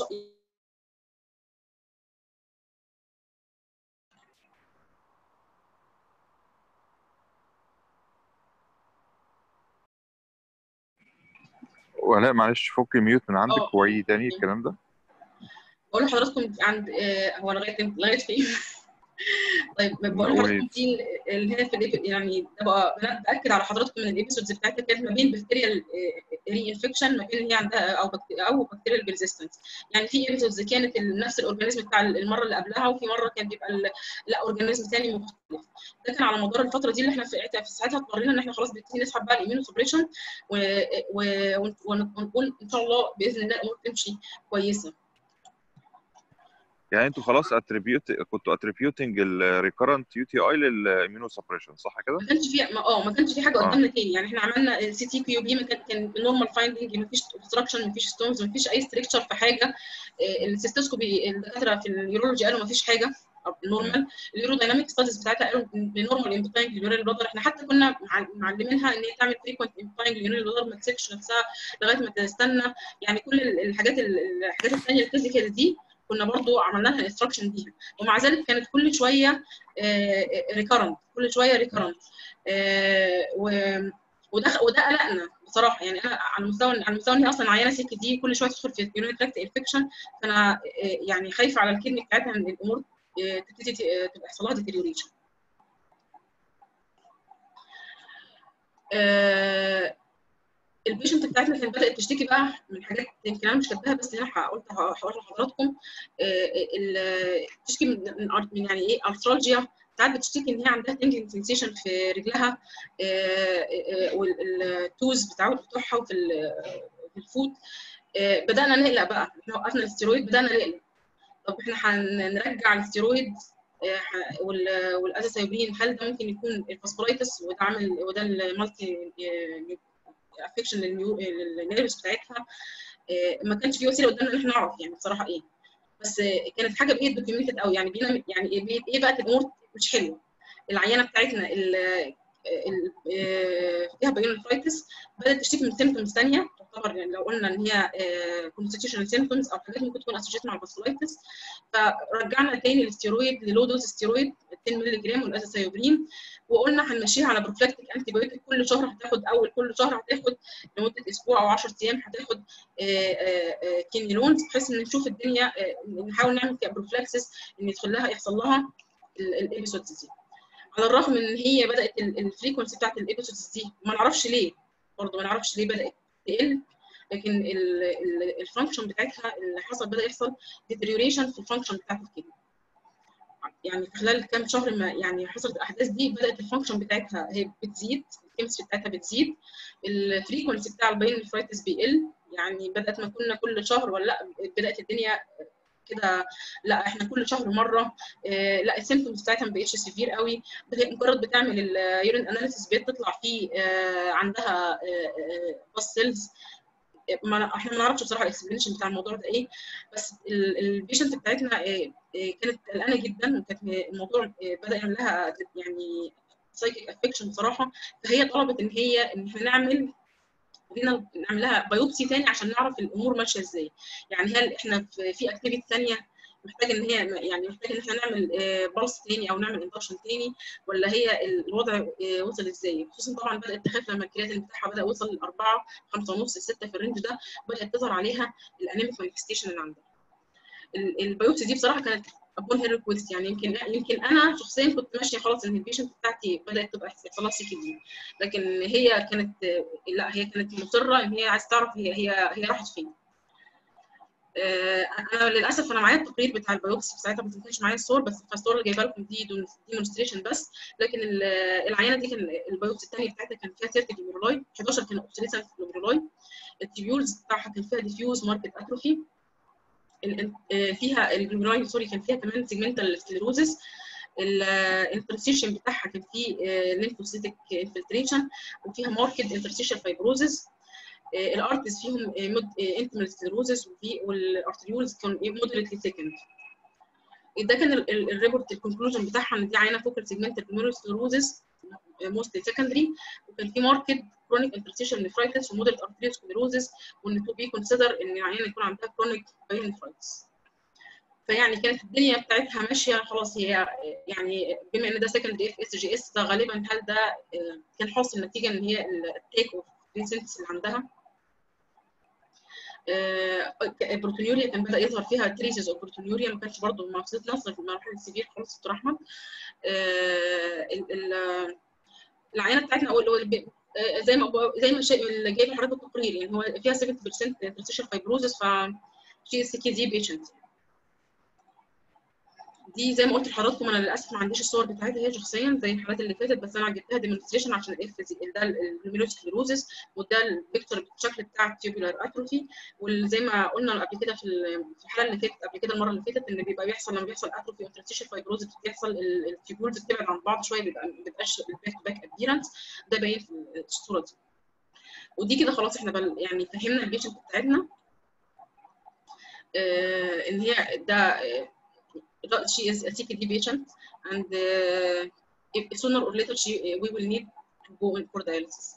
ولاء معلش فكي ميوت من عندك وعيدي تاني الكلام ده. بقول لحضراتكم عند هو لغايه لغايه فين؟ طيب بقول لحضراتكم دي اللي هي في يعني بقى باكد على حضراتكم ان الابيسودز بتاعتها كانت ما بين بكتيريال ري انفكشن، ما بين هي عندها او بكتيريا او بكتيريال ريزيستنس. يعني في ابيسودز كانت نفس الاورجانيزم بتاع المره اللي قبلها، وفي مره كان بيبقى لا اورجانيزم ثاني مختلف. ده كان على مدار الفتره دي اللي احنا في ساعتها اضطرينا ان احنا خلاص بنبتدي نسحب بقى الايميون سبريشن، ونقول ان شاء الله باذن الله الامور تمشي كويسه. يعني انتوا خلاص اتريبيوت كنتوا اتريبيوتنج الريكرنت يو تي اي للاميونو سبريشن صح كده؟ ما كانش في اه ما كانش في حاجه قدامنا تاني، يعني احنا عملنا السي تي كيو بي، ما كان كان نورمال فايندنج، ما فيش اوبستراكشن، ما فيش ستونز، ما فيش اي ستركشر في حاجه. السيستوسكوبي الدكاتره في اليورولوجي قالوا ما فيش حاجه نورمال. اليورودايناميك ستاديز بتاعتها قالوا بنورمال امبتاينج لليورينري بلادر. احنا حتى كنا معلمينها ان هي تعمل فريكوينت امبتاينج لليورينري بلادر، ما تسيبش نفسها لغايه ما تستنى. يعني كل الحاجات الحاجات الثانيه الفيزيكال دي كنا برضو عملنا لها انستراكشن بيها، ومع ذلك كانت كل شويه ريكارنت، كل شويه ريكارنت. وده وده قلقنا بصراحه. يعني انا على مستوى على مستوى ان هي اصلا عيانه سي كي دي كل شويه تدخل في يورين تراكت انفكشن، فانا يعني خايفه على الكدني بتاعتها ان الامور تبتدي تبقى يحصل لها ديتيريوريشن. البيشنت بتاعتنا كانت بدات تشتكي بقى من حاجات يمكن انا مش كاتباها، بس انا قلت هقول لحضراتكم. بتشتكي من من يعني ايه ارثرالجيا، ساعات بتشتكي ان هي عندها تنجنج سنسيشن في رجلها والتوز بتاعها وفي الفوت. بدانا نقلق بقى، احنا وقفنا الاستيرويد بدانا نقلق. طب احنا هنرجع الاستيرويد والازاثيوبين، هل ده ممكن يكون الفاسبورايتس وده عامل وده المالتي افكشن للنيرفز بتاعتها؟ ما كانش في وسيله قدامنا ان احنا نعرف يعني بصراحه ايه، بس كانت حاجه بايد دوكيومنتد قوي. يعني بينا يعني ايه بقت الامور مش حلوه. العيانه بتاعتنا فيها بايونيفرايتس بدات تشتكي من سيمبتومز ثانيه تعتبر، يعني لو قلنا ان هي كونستيتيوشنال سيمبتومز او حاجات ممكن تكون اسوشيت مع الفاسكولايتس، فرجعنا تاني الاستيرويد للو دوز استيرويد عشرة مللي جرام والازاثيوبرين، وقلنا هنمشيها على بروفلاكتيك انتي بايوتيك كل شهر هتاخد، اول كل شهر هتاخد لمده اسبوع او عشرة ايام هتاخد كينيلونز، بحيث ان نشوف الدنيا نحاول نعمل بروفلاكسس ان يدخل لها يحصل لها الابيسودز دي. على الرغم من ان هي بدات الفريكونسي بتاعت الابيسودز دي ما نعرفش ليه، برضه ما نعرفش ليه بدات تقل، لكن الفانكشن بتاعتها اللي حصل بدا يحصل ديتيريوريشن في الفانكشن بتاعت الكدني. يعني في خلال كام شهر ما يعني حصلت الاحداث دي بدات الفانكشن بتاعتها هي بتزيد، الكيمستري بتاعتها بتزيد، الفريكونسي بتاع البايونيفرايتس بيقل. يعني بدات ما كنا كل شهر ولا لا، بدات الدنيا كده لا احنا كل شهر مره. آه لا السيمبتومز بتاعتها ما بقتش سيفير قوي، مجرد بتعمل اليورين اناليسيس بتطلع فيه آه عندها آه باس سيلز. ما احنا ما نعرفش بصراحه الاكسبلانيشن بتاع الموضوع ده ايه، بس البيشنت بتاعتنا آه كانت قلقانه جدا، وكانت الموضوع آه بدا يعمل لها يعني سايكيك افكشن بصراحه. فهي طلبت ان هي ان احنا نعمل بدينا نعمل لها بايوبسي ثاني عشان نعرف الامور ماشيه ازاي. يعني هل احنا في اكتيفيتي ثانيه محتاج ان هي يعني محتاج ان احنا نعمل بلس ثاني او نعمل اندكشن ثاني، ولا هي الوضع وصل ازاي؟ خصوصا طبعا بدات تخاف لما الكرياتين بتاعها بدا وصل لاربعه خمسه ونص سته في الرينج ده، بدات تظهر عليها الانيميك مانيفستيشن اللي عندها. البايوبسي دي بصراحه كانت ابون هير ريكويست. يعني يمكن يمكن انا شخصيا كنت ماشيه خلاص ان البيشنت بتاعتي بدات تبقى يحصل لها سي كي دي، لكن هي كانت لا هي كانت مصره ان هي عايزه تعرف هي هي هي راحت فين. انا للاسف انا معايا التقرير بتاع البايوبسي ساعتها، ما كانش معايا الصور، بس الصور اللي جايبه لكم دي ديمونستريشن بس. لكن العينه دي كان البايوبسي الثانيه بتاعتها كان فيها ثلاثة جلوميرولاي، حداشر كانوا اوبسوليسنت جلوميرولاي، التيبيولز بتاعها كان فيها ديفيوز ماركت اتروفي، فيها الجلوميرولاي سوري كان فيها كمان سيجمنتال سكليروزس، الانترستيشن بتاعها كان فيه ليمفوسيتك انفلتريشن، وفيها ماركت انترستيشال فايبروزس. الارتس فيهم انتمال سكليروزس، والارتريولز كان مودريتلي سيكند. ده كان الريبورت الكونكلوجن بتاعها ان دي عينه فوكال سيجمنتال سكليروزس موستلي سكندري، وكان في ماركت كرونيك انترستيشال نيفرايتس ومودريت ارتريول سكليروزس، وان تو بي كونسيدر ان العينه يكون عندها كرونيك بايونيفرايتس. فيعني كانت الدنيا بتاعتها ماشيه خلاص. هي يعني بما ان ده سكند اف اس جي اس، فغالبا هل ده كان حاصل نتيجه ان هي التيك اوف ريسنتس اللي عندها. البروتونيوريا كان بدا يظهر فيها تريسز اوف بروتونيوريا، ما كانش برضه ما وصلتش لمرحله السيفير خالص دكتور احمد. العينه بتاعتنا زي ما زي ما اللي جايب لحضرتك التقرير، يعني هو فيها سبعين بالمية انترستيشال فايبروزس، ف شي سي كي دي بيشنت. دي زي ما قلت لحضراتكم انا للاسف ما عنديش الصور بتاعتها هي شخصيا زي الحالات اللي فاتت، بس انا جبتها ديمونستريشن عشان الاف ده الجلوميرولوسكليروزس، وده البيكتور بالشكل بتاع التيوبولار اتروفي. وزي ما قلنا قبل كده في الحاله اللي فاتت قبل كده المره اللي فاتت ان بيبقى بيحصل لما بيحصل اتروفي وانترستيشال فايبروزس بيحصل التيوبولز بتبعد عن بعض شويه، بيبقى ما بيبقاش الباك تو باك اديرنس، ده باين في الصوره دي. ودي كده خلاص احنا يعني فهمنا البيشنت بتاعتنا آه ان هي ده she is a C K D patient and uh, if sooner or later she we will need to go in for dialysis.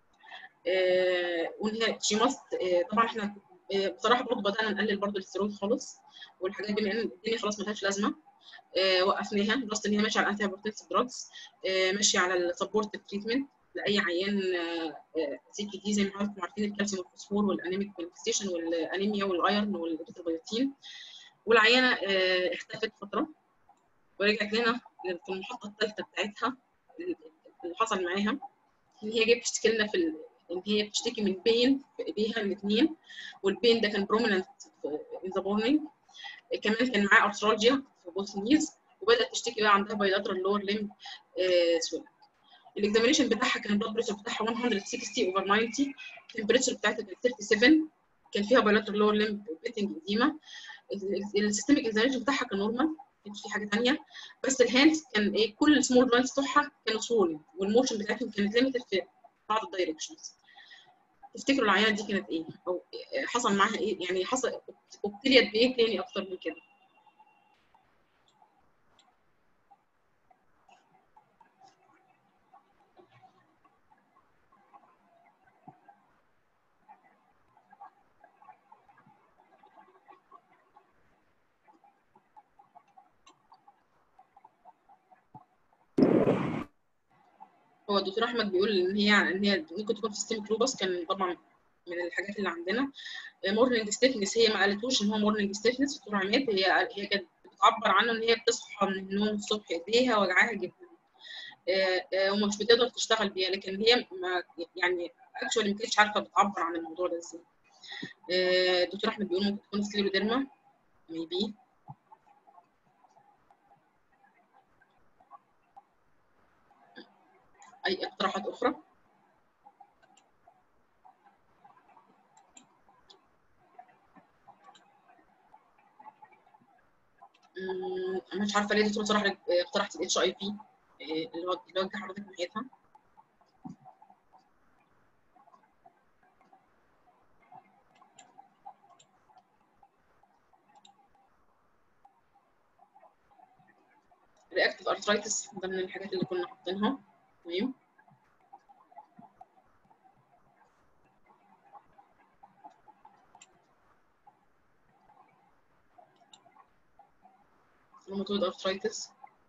وان she must طبعا احنا بصراحه برضه بدانا نقلل برضه الستيرويد خالص والحاجات دي لان الدنيا خلاص ملهاش لازمه. وقفناها بلس ان هي ماشيه على الانتي هايبرتنسيف دراجز، ماشيه على السبورت تريتمنت لاي عيان سي كي دي زي ما حضراتكم عارفين الكالسيوم والفوسفور والانيميك مانيفستيشن والانيميا والايرن والاريثروبيوتين. والعيانه اختفت فتره ورجعت لنا في المحطه الثالثه بتاعتها اللي حصل معاها ان هي جايه بتشتكي لنا في ال... ان هي بتشتكي من بين في ايديها الاثنين، والبين ده كان بروميننت ان ذا مورنينج، كمان كان معاها ارثرالجيا في بوث نيز، وبدات تشتكي بقى عندها بايلاترال لور ليمب سويل. الاكزامينشن بتاعها كان البلاد بريشر بتاعها مية وستين اوفر تسعين، التمبريتشر بتاعتها كانت سبعة وثلاثين، كان فيها بايلاترال لور ليمب بيتنج اديما. السيستميك اكزامينشن بتاعها كان نورمال، ما كانش في حاجه ثانيه، بس الهاندز كان ايه كل السمول جوينتس بتوعها كانوا سوليد والموشن بتاعتهم كانت ليميتد في بعض الدايركشنز. تفتكروا العيانه دي كانت ايه او حصل معاها ايه؟ يعني حصل ابتليت بايه تاني اكتر من كده؟ هو الدكتور احمد بيقول ان هي ان هي ممكن تكون سيستميك لوبس، كان طبعا من الحاجات اللي عندنا. مورنينج ستيفنس هي ما قالتوش ان هو مورنينج ستيفنس، دكتور عماد هي هي كانت بتعبر عنه ان هي بتصحى من النوم الصبح ايديها وجعاها جدا ومش بتقدر تشتغل بيها، لكن هي ما يعني اكشولي ما كانتش عارفه بتعبر عن الموضوع ده ازاي. الدكتور احمد بيقول ممكن تكون سكليروديرما ميبي. اي اقتراحات اخرى؟ انا مش عارفه ليه دكتور صراحه اقترحت الاتش اي في اللي هو اللي وجه حضرتك ناحيتها. رياكتيف ارثرايتس ده من الحاجات اللي كنا حاطينها. تمام. روماتويد ارثرايتس.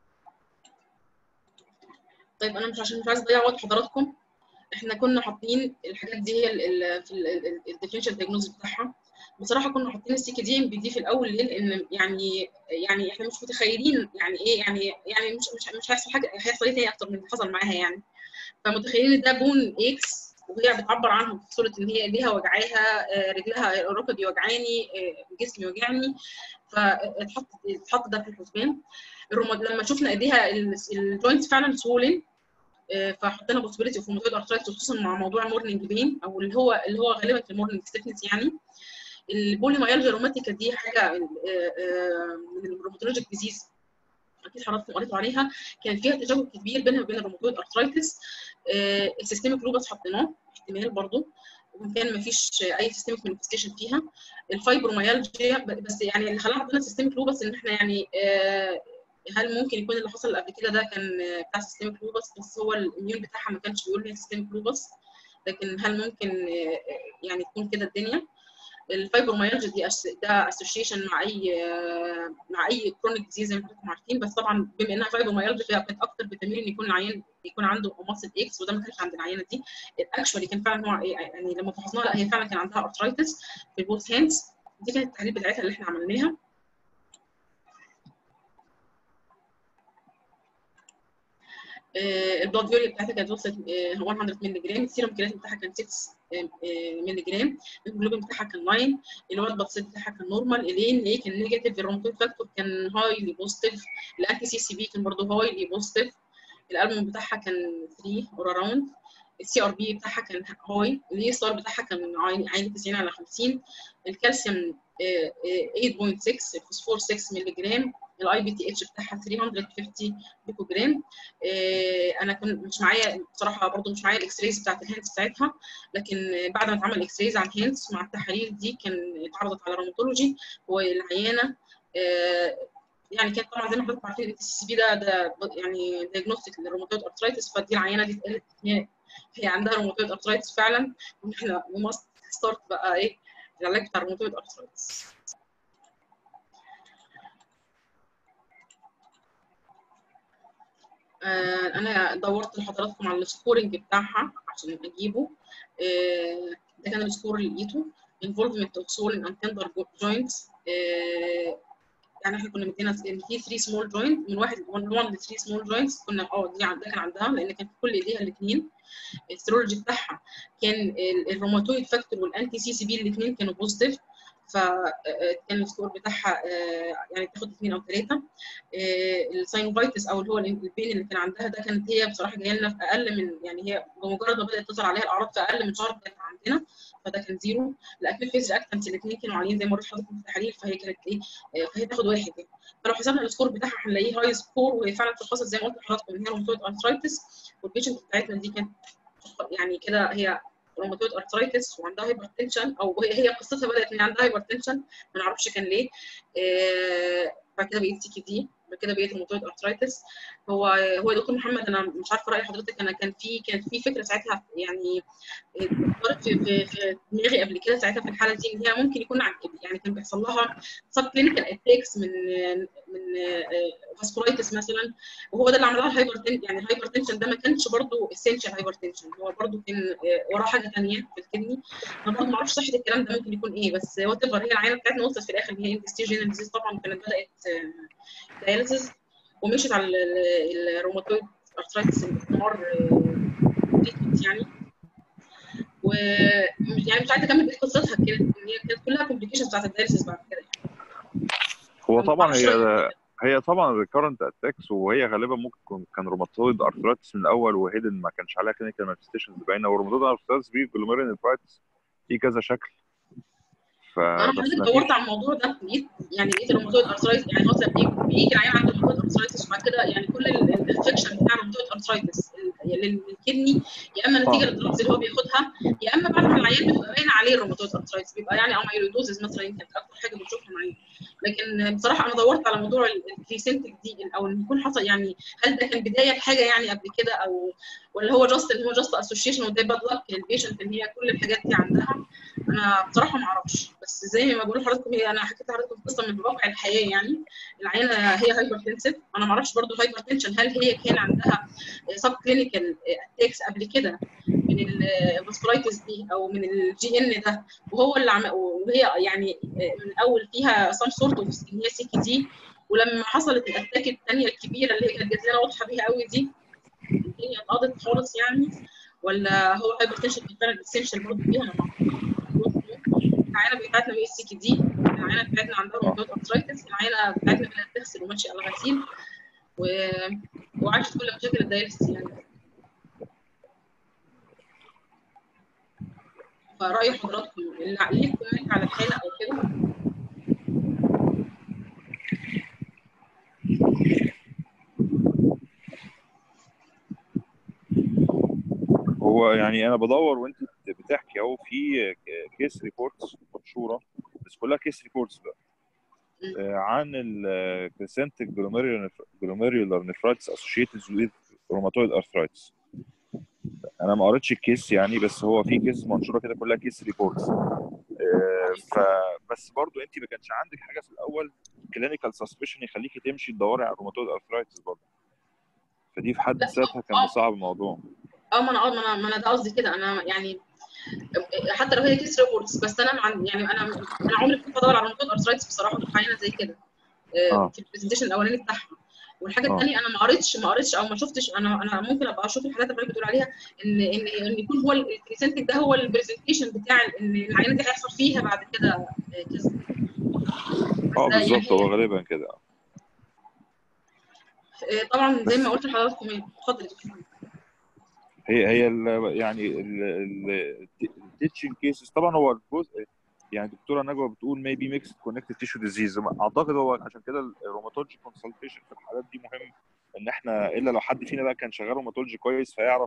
طيب انا مش عشان مش عايز اضيع وقت حضراتكم، احنا كنا حاطين الحاجات دي هي في الديفرنشال دايجنوز بتاعها. بصراحه كنا حاطين السي كي دي ام بي دي في الاول ليه؟ لان يعني يعني احنا مش متخيلين يعني ايه يعني يعني مش مش مش هيحصل حاجه، هيحصل ايه تاني اكتر من اللي حصل معاها يعني. فمتخيلين ان ده بون اكس وهي بتعبر عنها في صوره ان هي ايديها وجعاها، رجلها ركبي وجعاني، جسمي وجعني، فاتحط اتحط ده في الحسبان. لما شفنا ايديها الجوينتس فعلا سولين، فحطينا بوسيبيليتي اوف روماتويد ارثرايتس خصوصا مع موضوع المورنينج بين او اللي هو اللي هو غالبا المورنينج ستيفنس. يعني البوليمايالجيا روماتيكا دي حاجه من الروماتولوجيك ديزيز اكيد حضراتكم قريتوا عليها، كان فيها تشابه كبير بينها وبين الروماتويد ارثرايتس. السيستميك لوبس حطيناه احتمال برضه وان كان ما فيش اي سيستميك مانيفستيشن فيها. الفايبرومايالجيا بس يعني اللي خلانا حطينا سيستميك لوبس ان احنا يعني هل ممكن يكون اللي حصل قبل كده ده كان بتاع سيستميك لوبس بس هو الاميون بتاعها ما كانش بيقول لي سيستميك لوبس، لكن هل ممكن يعني تكون كده الدنيا. الفايبرومايالجيا دي ده اسوشيشن مع اي مع اي كرونيك ديزيز زي ما انتم عارفين، بس طبعا بما انها فايبرومايالجيا فهي كانت اكتر بتميل ان يكون العيان يكون عنده ماسل اكس، وده ما كانش عند العيانه دي. اكشولي كان فعلا هو يعني لما فحصناها لا هي فعلا كان عندها ارثرايتس في البوث هاندز. دي كانت التحاليل بتاعتها اللي احنا عملناها. البلاد فيوريا بتاعتها كانت وصلت مية مللي جرام، السيروم كرياتين بتاعها كان ستة مللي جرام، الهيموجلوبين بتاعها كان تسعة، الوايت بلاد سيل بتاعها كان نورمال، الان ايه كان نيجاتيف، الروماتويد فاكتور كان هايلي بوزيتيف، الانتي سي سي بي كان برضه هايلي بوزيتيف، الالبوم بتاعها كان ثلاثة اور اراوند، السي ار بي بتاعها كان هاي، الاي اس ار بتاعها كان عالي تسعين على خمسين، الكالسيوم ثمانية فاصلة ستة، الفوسفور ستة مللي جرام، الاي بي تي اتش بتاعها ثلاثمية وخمسين بيكو جرام. إيه انا كنت مش معايا بصراحه برضو مش معايا الاكس رايز بتاعت الهاندز بتاعتها، لكن بعد ما اتعمل اكس رايز على الهاندز مع التحاليل دي كان اتعرضت على روماتولوجي والعيانه إيه يعني كان طبعا زي ما حضرتك عارفين السي سي بي ده ده يعني دايجنوستيك للروماتويد ارثرايتس، فدي العينه دي اتقالت ان هي هي عندها روماتويد ارثرايتس فعلا، وان احنا وي ماست ستارت بقى ايه العلاج بتاع الروماتويد ارثرايتس. آه انا دورت لحضراتكم على السكورنج بتاعها عشان اجيبه. آه ده كان السكور اللي لقيته involvement of swollen and tender joints. آه يعني احنا كنا مدينا في ثلاثة سمول جوينت من واحد واحد ل ثلاثة سمول جوينتس، كنا اه دي ده كان عندها لان كان في كل ايديها الاثنين. السيرولوجي بتاعها كان الروماتويد فاكتور والانتي سي سي بي الاثنين كانوا بوزيتيف، فكان السكور بتاعها يعني تاخد اثنين او ثلاثه. الساينوفايتس او اللي هو البين اللي كان عندها ده كانت هي بصراحه جايه لنا في اقل من يعني هي بمجرد ما بدات تظهر عليها الاعراض في اقل من شهر كانت عندنا، فده كان زيرو. الاكيد فيز رياكتنت الاثنين كانوا عاليين زي ما قلت لحضرتك في التحاليل، فهي كانت ايه فهي تاخد واحد يعني. فلو حسبنا السكور بتاعها هنلاقيه هاي سكور، وهي فعلا تشخصت زي ما قلت لحضرتك ان هي روماتويد ارثرايتس، والبيشنت بتاعتنا دي كانت يعني كده هي روماتويد ارثرايتس وعندها هايبرتنشن، او هي هي قصتها بدات ان عندها هايبرتنشن ما نعرفش كان ليه. آه بعد كده بقيت سي كي دي، بعد كده بقيت روماتويد ارثرايتس. هو هو يا دكتور محمد انا مش عارفه راي حضرتك، انا كان في كانت في فكره ساعتها يعني دارت في في في دماغي قبل كده ساعتها في الحاله دي ان هي ممكن يكون يعني كان بيحصل لها سب كلينيكال اتاكس من من فاسكولايتس مثلا، وهو ده اللي عمل لها الهايبرتنشن. يعني الهايبرتنشن ده ما كانش برضه اسينشال هايبرتنشن، هو برضه كان وراه حاجه ثانيه في الكدني. انا برضه ما اعرفش صحه الكلام ده ممكن يكون ايه، بس وات ايفر هي العينه بتاعتنا وصلت في الاخر ان هي انتستيجينال ديزيز طبعا، كانت بدات داياليسيس ومشيت على الروماتويد ارثرايتس الامار يعني. ويعني مش عايزه اكمل بقيه قصتها كده، ان هي كانت كلها كومبليكيشنز بتاعت الدايلسيس بعد كده يعني. هو طبعا هي هي طبعا ريكارنت اتاكس، وهي غالبا ممكن كان روماتويد ارثرايتس من الاول وهيدن ما كانش عليها كلينيكال مانيفستيشنز باينه، وروماتويد ارثرايتس في جلوميرولار نفرايتس في كذا شكل. انا حضرتك دورت على الموضوع ده لقيت يعني لقيت الروماتويد ارثرايتس يعني خلاص بيجي العيان عنده روماتويد ارثرايتس، وبعد كده يعني كل الانفكشن بتاع الروماتويد ارثرايتس للكدني يا اما نتيجه للدراجز اللي هو بياخدها، يا اما بعد ما العيان بتبقى باينه عليه الروماتويد ارثرايتس بيبقى يعني اميلودوزز مثلا يمكن اكتر حاجه بنشوفها معاه. لكن بصراحه انا دورت على موضوع الكريسنتك دي او ان يكون حصل يعني هل ده كان بدايه لحاجه يعني قبل كده، او ولا هو جاست اللي هو جاست اسوشيشن وده باد لك للبيشنت ان هي كل الحاجات دي عندها. انا بصراحه ما اعرفش، بس زي ما بقول لحضراتكم هي انا حكيت لحضراتكم قصه من واقع الحياه يعني. العينه هي هايبرتنسيف، انا ما اعرفش برضو الهايبرتنشن هل هي كان عندها سب كلينيكال اتاكس قبل كده من الفاسكولايتس دي او من الجي ان ده، وهو اللي عم... وهي يعني من الاول فيها سام سورت اوف ان هي سي كي دي، ولما حصلت الاتاك الثانيه الكبيره اللي هي كانت جات لنا واضحه بيها قوي دي الدنيا اتقضت خالص يعني، ولا هو هايبرتنشن كان فعلا اسينشال برضه فيها. انا ما العينه بتاعتنا مش سي كي دي، العينه بتاعتنا عندها روماتويد ارثرايتس، العينه بتاعتنا بدات تغسل وماشيه على غسيل و... وعاشت كل مشاكل الدايلسيس يعني. فرأي حضراتكم اللي ليه كومنت على الحاله او كده؟ هو يعني انا بدور وانت بتحكي اهو في كيس ريبورتس منشوره، بس كلها كيس ريبورتس بقى عن الكريسنتك جلوميرولار نفرايتس اسوشيتد وذ روماتويد ارثرايتس. انا ما قريتش الكيس يعني، بس هو في كيس منشوره كده كلها كيس ريبورتس. فبس برضو انت ما كانش عندك حاجه في الاول كلينيكال سسبشن يخليكي تمشي تدوري على الروماتويد ارثرايتس برضو، فدي في حد ذاتها كان مصعب الموضوع. اه ما انا ما انا ما انا ده قصدي كده، انا يعني حتى لو هي كيس ريبورتس بس انا مع يعني انا انا عمري كنت بدور على روماتويد ارثرايتس بصراحه في عينه زي كده آه. في البرزنتيشن الاولاني بتاعها. والحاجه الثانيه انا ما قريتش ما قريتش او ما شفتش، انا انا ممكن ابقى اشوف الحاجات اللي بتقول عليها ان ان ان يكون هو الكريسنتك ده هو البرزنتيشن بتاع ان العينه دي هيحصل فيها بعد كده كذا. اه بالظبط هو غالبا كده. طبعا زي ما قلت لحضراتكم اتفضل. هي هي ال يعني التيتشنج كيسز طبعا هو الجزء يعني دكتوره نجوى بتقول ميبي ميكس كونكتيف تيشو ديزيز، اعتقد هو عشان كده الروماتولوجي كونسلتيشن في الحالات دي مهم، ان احنا الا لو حد فينا بقى كان شغال روماتولوجي كويس فيعرف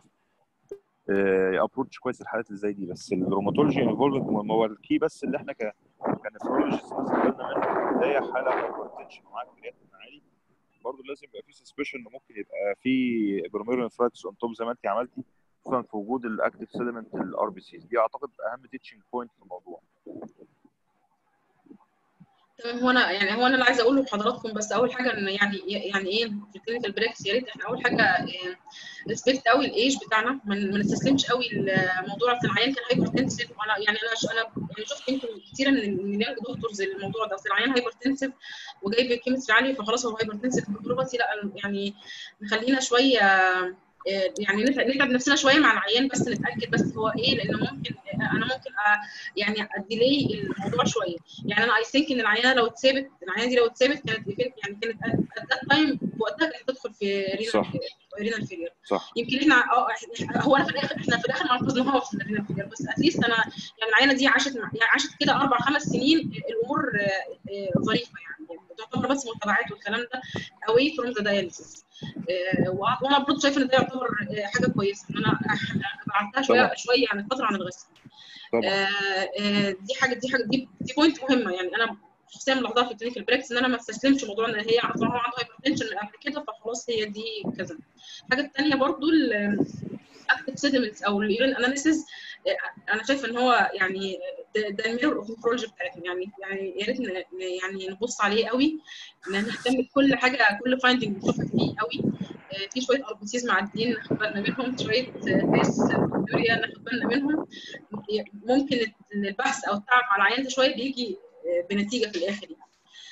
يابروتش كويس الحالات اللي زي دي. بس الروماتولوجي انفولفمنت هو الكي، بس اللي احنا كنفرولوجيست مثلا بالنا منه في البدايه حاله هايبرتنشن ومعاك كرياتين عالي، برضه لازم يبقى في سسبشن ان ممكن يبقى في جلوميرولونيفرايتس اون توب زي ما انت عملتي، خصوصا في وجود الاكتيف سيلمنت الار بي سيز. دي اعتقد اهم تيتشنج بوينت في الموضوع. تمام. هو انا يعني هو انا اللي عايزه اقوله لحضراتكم بس اول حاجه ان يعني يعني ايه في الكلينيكال براكتس يا ريت احنا اول حاجه ريسبكت قوي الايج بتاعنا، ما نستسلمش قوي لموضوع العيان كان هايبرتنسيف. وانا يعني انا انا يعني شفت يمكن كتير من اليانج دكتورز الموضوع ده، اصل العيان هايبرتنسيف وجايب كيمستري عالي فخلاص هو هايبرتنسيف بروباتي. لا يعني نخلينا شويه يعني نتعب نفسنا شويه مع العيان بس نتاكد بس هو ايه، لان ممكن انا ممكن يعني اديلي الموضوع شويه. يعني انا اي ثينك ان العيانه لو اتثابت العيانه دي لو اتثابت كانت يعني كانت ات ذات تايم وقتها كانت تدخل في رينال رينال فيلير. يمكن احنا اه هو انا في الاخر احنا في الاخر ما عرفناهاش في الرينال فيلير، بس اتليست انا يعني العيانه دي عاشت يعني عاشت كده اربع خمس سنين الامور ظريفه يعني تعتبر بس متابعات والكلام ده away from the dialysis. وانا برضه شايفه ان ده يعتبر حاجه كويسه ان انا بعدتها شويه شويه عن الفتره عن الغسل. طبعا دي حاجه دي حاجه دي دي بوينت مهمه. يعني انا شخصيا ملاحظاها في الكلينيكال براكتس ان انا ما استسلمش موضوع ان هي عارفه ان هو عنده هايبرتنشن من قبل كده فخلاص هي دي كذا. الحاجه الثانيه برضه الاكتيف سيدمنتس او اليورين اناليسيز، انا شايفه ان هو يعني ده الميرور اوف نفرولوجي بتاعتنا. يعني يعني يا ريت يعني نبص عليه قوي، نهتم بكل حاجه كل فايندنج بنشوفها فيه قوي. في شويه اربسيز معديين ناخد بالنا منهم، شويه فيس بكتيريا ناخد بالنا منهم. ممكن البحث او التعب على العيان ده شويه بيجي بنتيجه في الاخر يعني.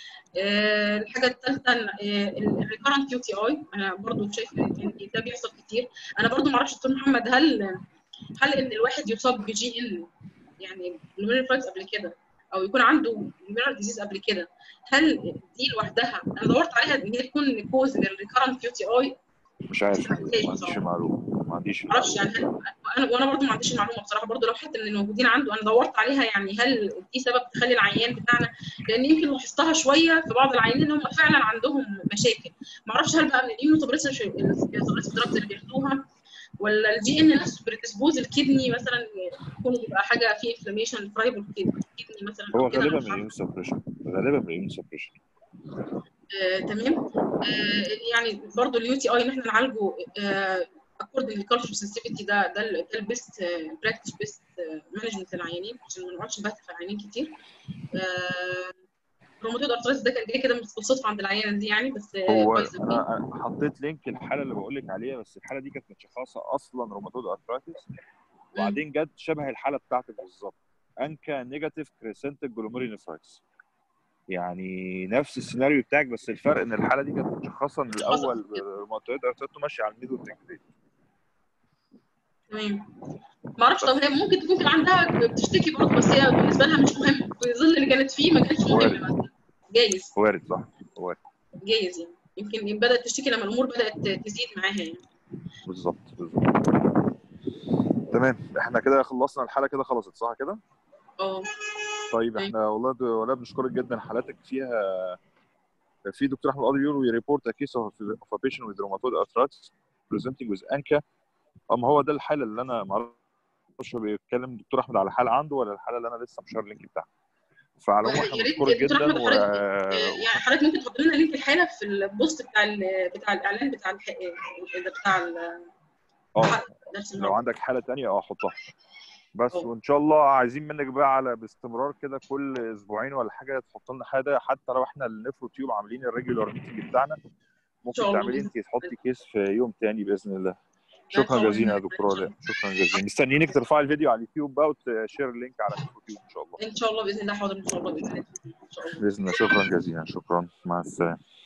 الحاجه الثالثه الريكارنت كيو تي اي، انا برضو شايفه ان ده بيحصل كتير. انا برضو ما اعرفش دكتور محمد هل هل ان الواحد يصاب بجي ان يعني جلوميرولونيفرايتس قبل كده او يكون عنده جلوميرولار ديزيز قبل كده، هل دي لوحدها انا دورت عليها ان هي تكون كوز للريكارنت كيو تي اي؟ مش عارف، ما عنديش المعلومه ما عنديش المعلومه معرفش يعني هل انا وانا برضو ما عنديش المعلومه بصراحه. برضو لو حد من الموجودين عنده انا دورت عليها يعني هل دي سبب تخلي العيان بتاعنا، لان يمكن لاحظتها شويه في بعض العيانين ان هم فعلا عندهم مشاكل. ما اعرفش هل بقى من الاميونوسبريسيف دراجز اللي بياخدوها ولا الجي ان نفسه بريدسبوز الكدني مثلا يكون بيبقى حاجه في انفلاميشن فرايبل الكدني مثلا. هو غالبا من الاميونوسبريشن غالبا من الاميونوسبريشن آه، تمام. آه، يعني برضو اليو تي اي ان احنا نعالجه اكوردنج للكالتشر سنسيتيفيتي ده ده ده البيست براكتس بيست مانجمنت للعيانين عشان ما نقعدش نبهدل في العيانين كتير. روماتويد ارثرايتس ده كان جاي كده بالصدفه عند العيانه دي يعني، بس هو كويس. انا حطيت لينك الحاله اللي بقول لك عليها، بس الحاله دي كانت متشخصه اصلا روماتويد ارثرايتس وبعدين جت شبه الحاله بتاعتك بالظبط، انكا نيجاتيف كريسنتك جلوميرولونيفرايتس، يعني نفس السيناريو بتاعك، بس الفرق ان الحاله دي كانت متشخصه من الاول روماتويد ارثرايتس ماشيه على الميدو تكريت. تمام. ما اعرفش، طب هي ممكن تكون كان عندها بتشتكي برضه بس هي بالنسبه لها مش مهم في ظل اللي كانت فيه ما كانش مهم مثلا. جايز وارد صح وارد جايز يعني يمكن بدات تشتكي لما الامور بدات تزيد معاها يعني. بالظبط بالظبط. تمام احنا كده خلصنا الحاله كده خلصت صح كده؟ اه طيب احنا والله ولا بنشكرك جدا. حالاتك فيها في دكتور احمد قاضي بيقول ريبورت ا كيس اوف ا بيشنت وذ روماتويد ارثرايتس بريزنتنج وذ انكا. اما هو ده الحاله اللي انا ما اعرفش بيتكلم دكتور احمد على حاله عنده ولا الحاله اللي انا لسه مشار اللينك بتاعها. فعلى العموم احنا بنشكرك جدا. و يعني حضرتك ممكن تحط لنا لينك الحاله في البوست بتاع ال... بتاع الاعلان بتاع الح... بتاع ال... اه لو عندك حاله ثانيه اه حطها بس. أوه. وان شاء الله عايزين منك بقى على باستمرار كده كل اسبوعين ولا حاجه تحط لنا حاجه، حتى لو احنا النفرو تيوب عاملين الريجولار ميتنج بتاعنا ممكن تعملي انت تحطي كيس في يوم ثاني باذن الله. شكرا جزيلا يا دكتوره ولاء، شكرا جزيلا. مستنيينك ترفعي الفيديو على اليوتيوب بقى وتشير اللينك على نفرو تيوب ان شاء الله. ان شاء الله باذن الله. حاضر ان شاء الله باذن الله. باذن الله. شكرا جزيلا. شكرا. مع السلامه.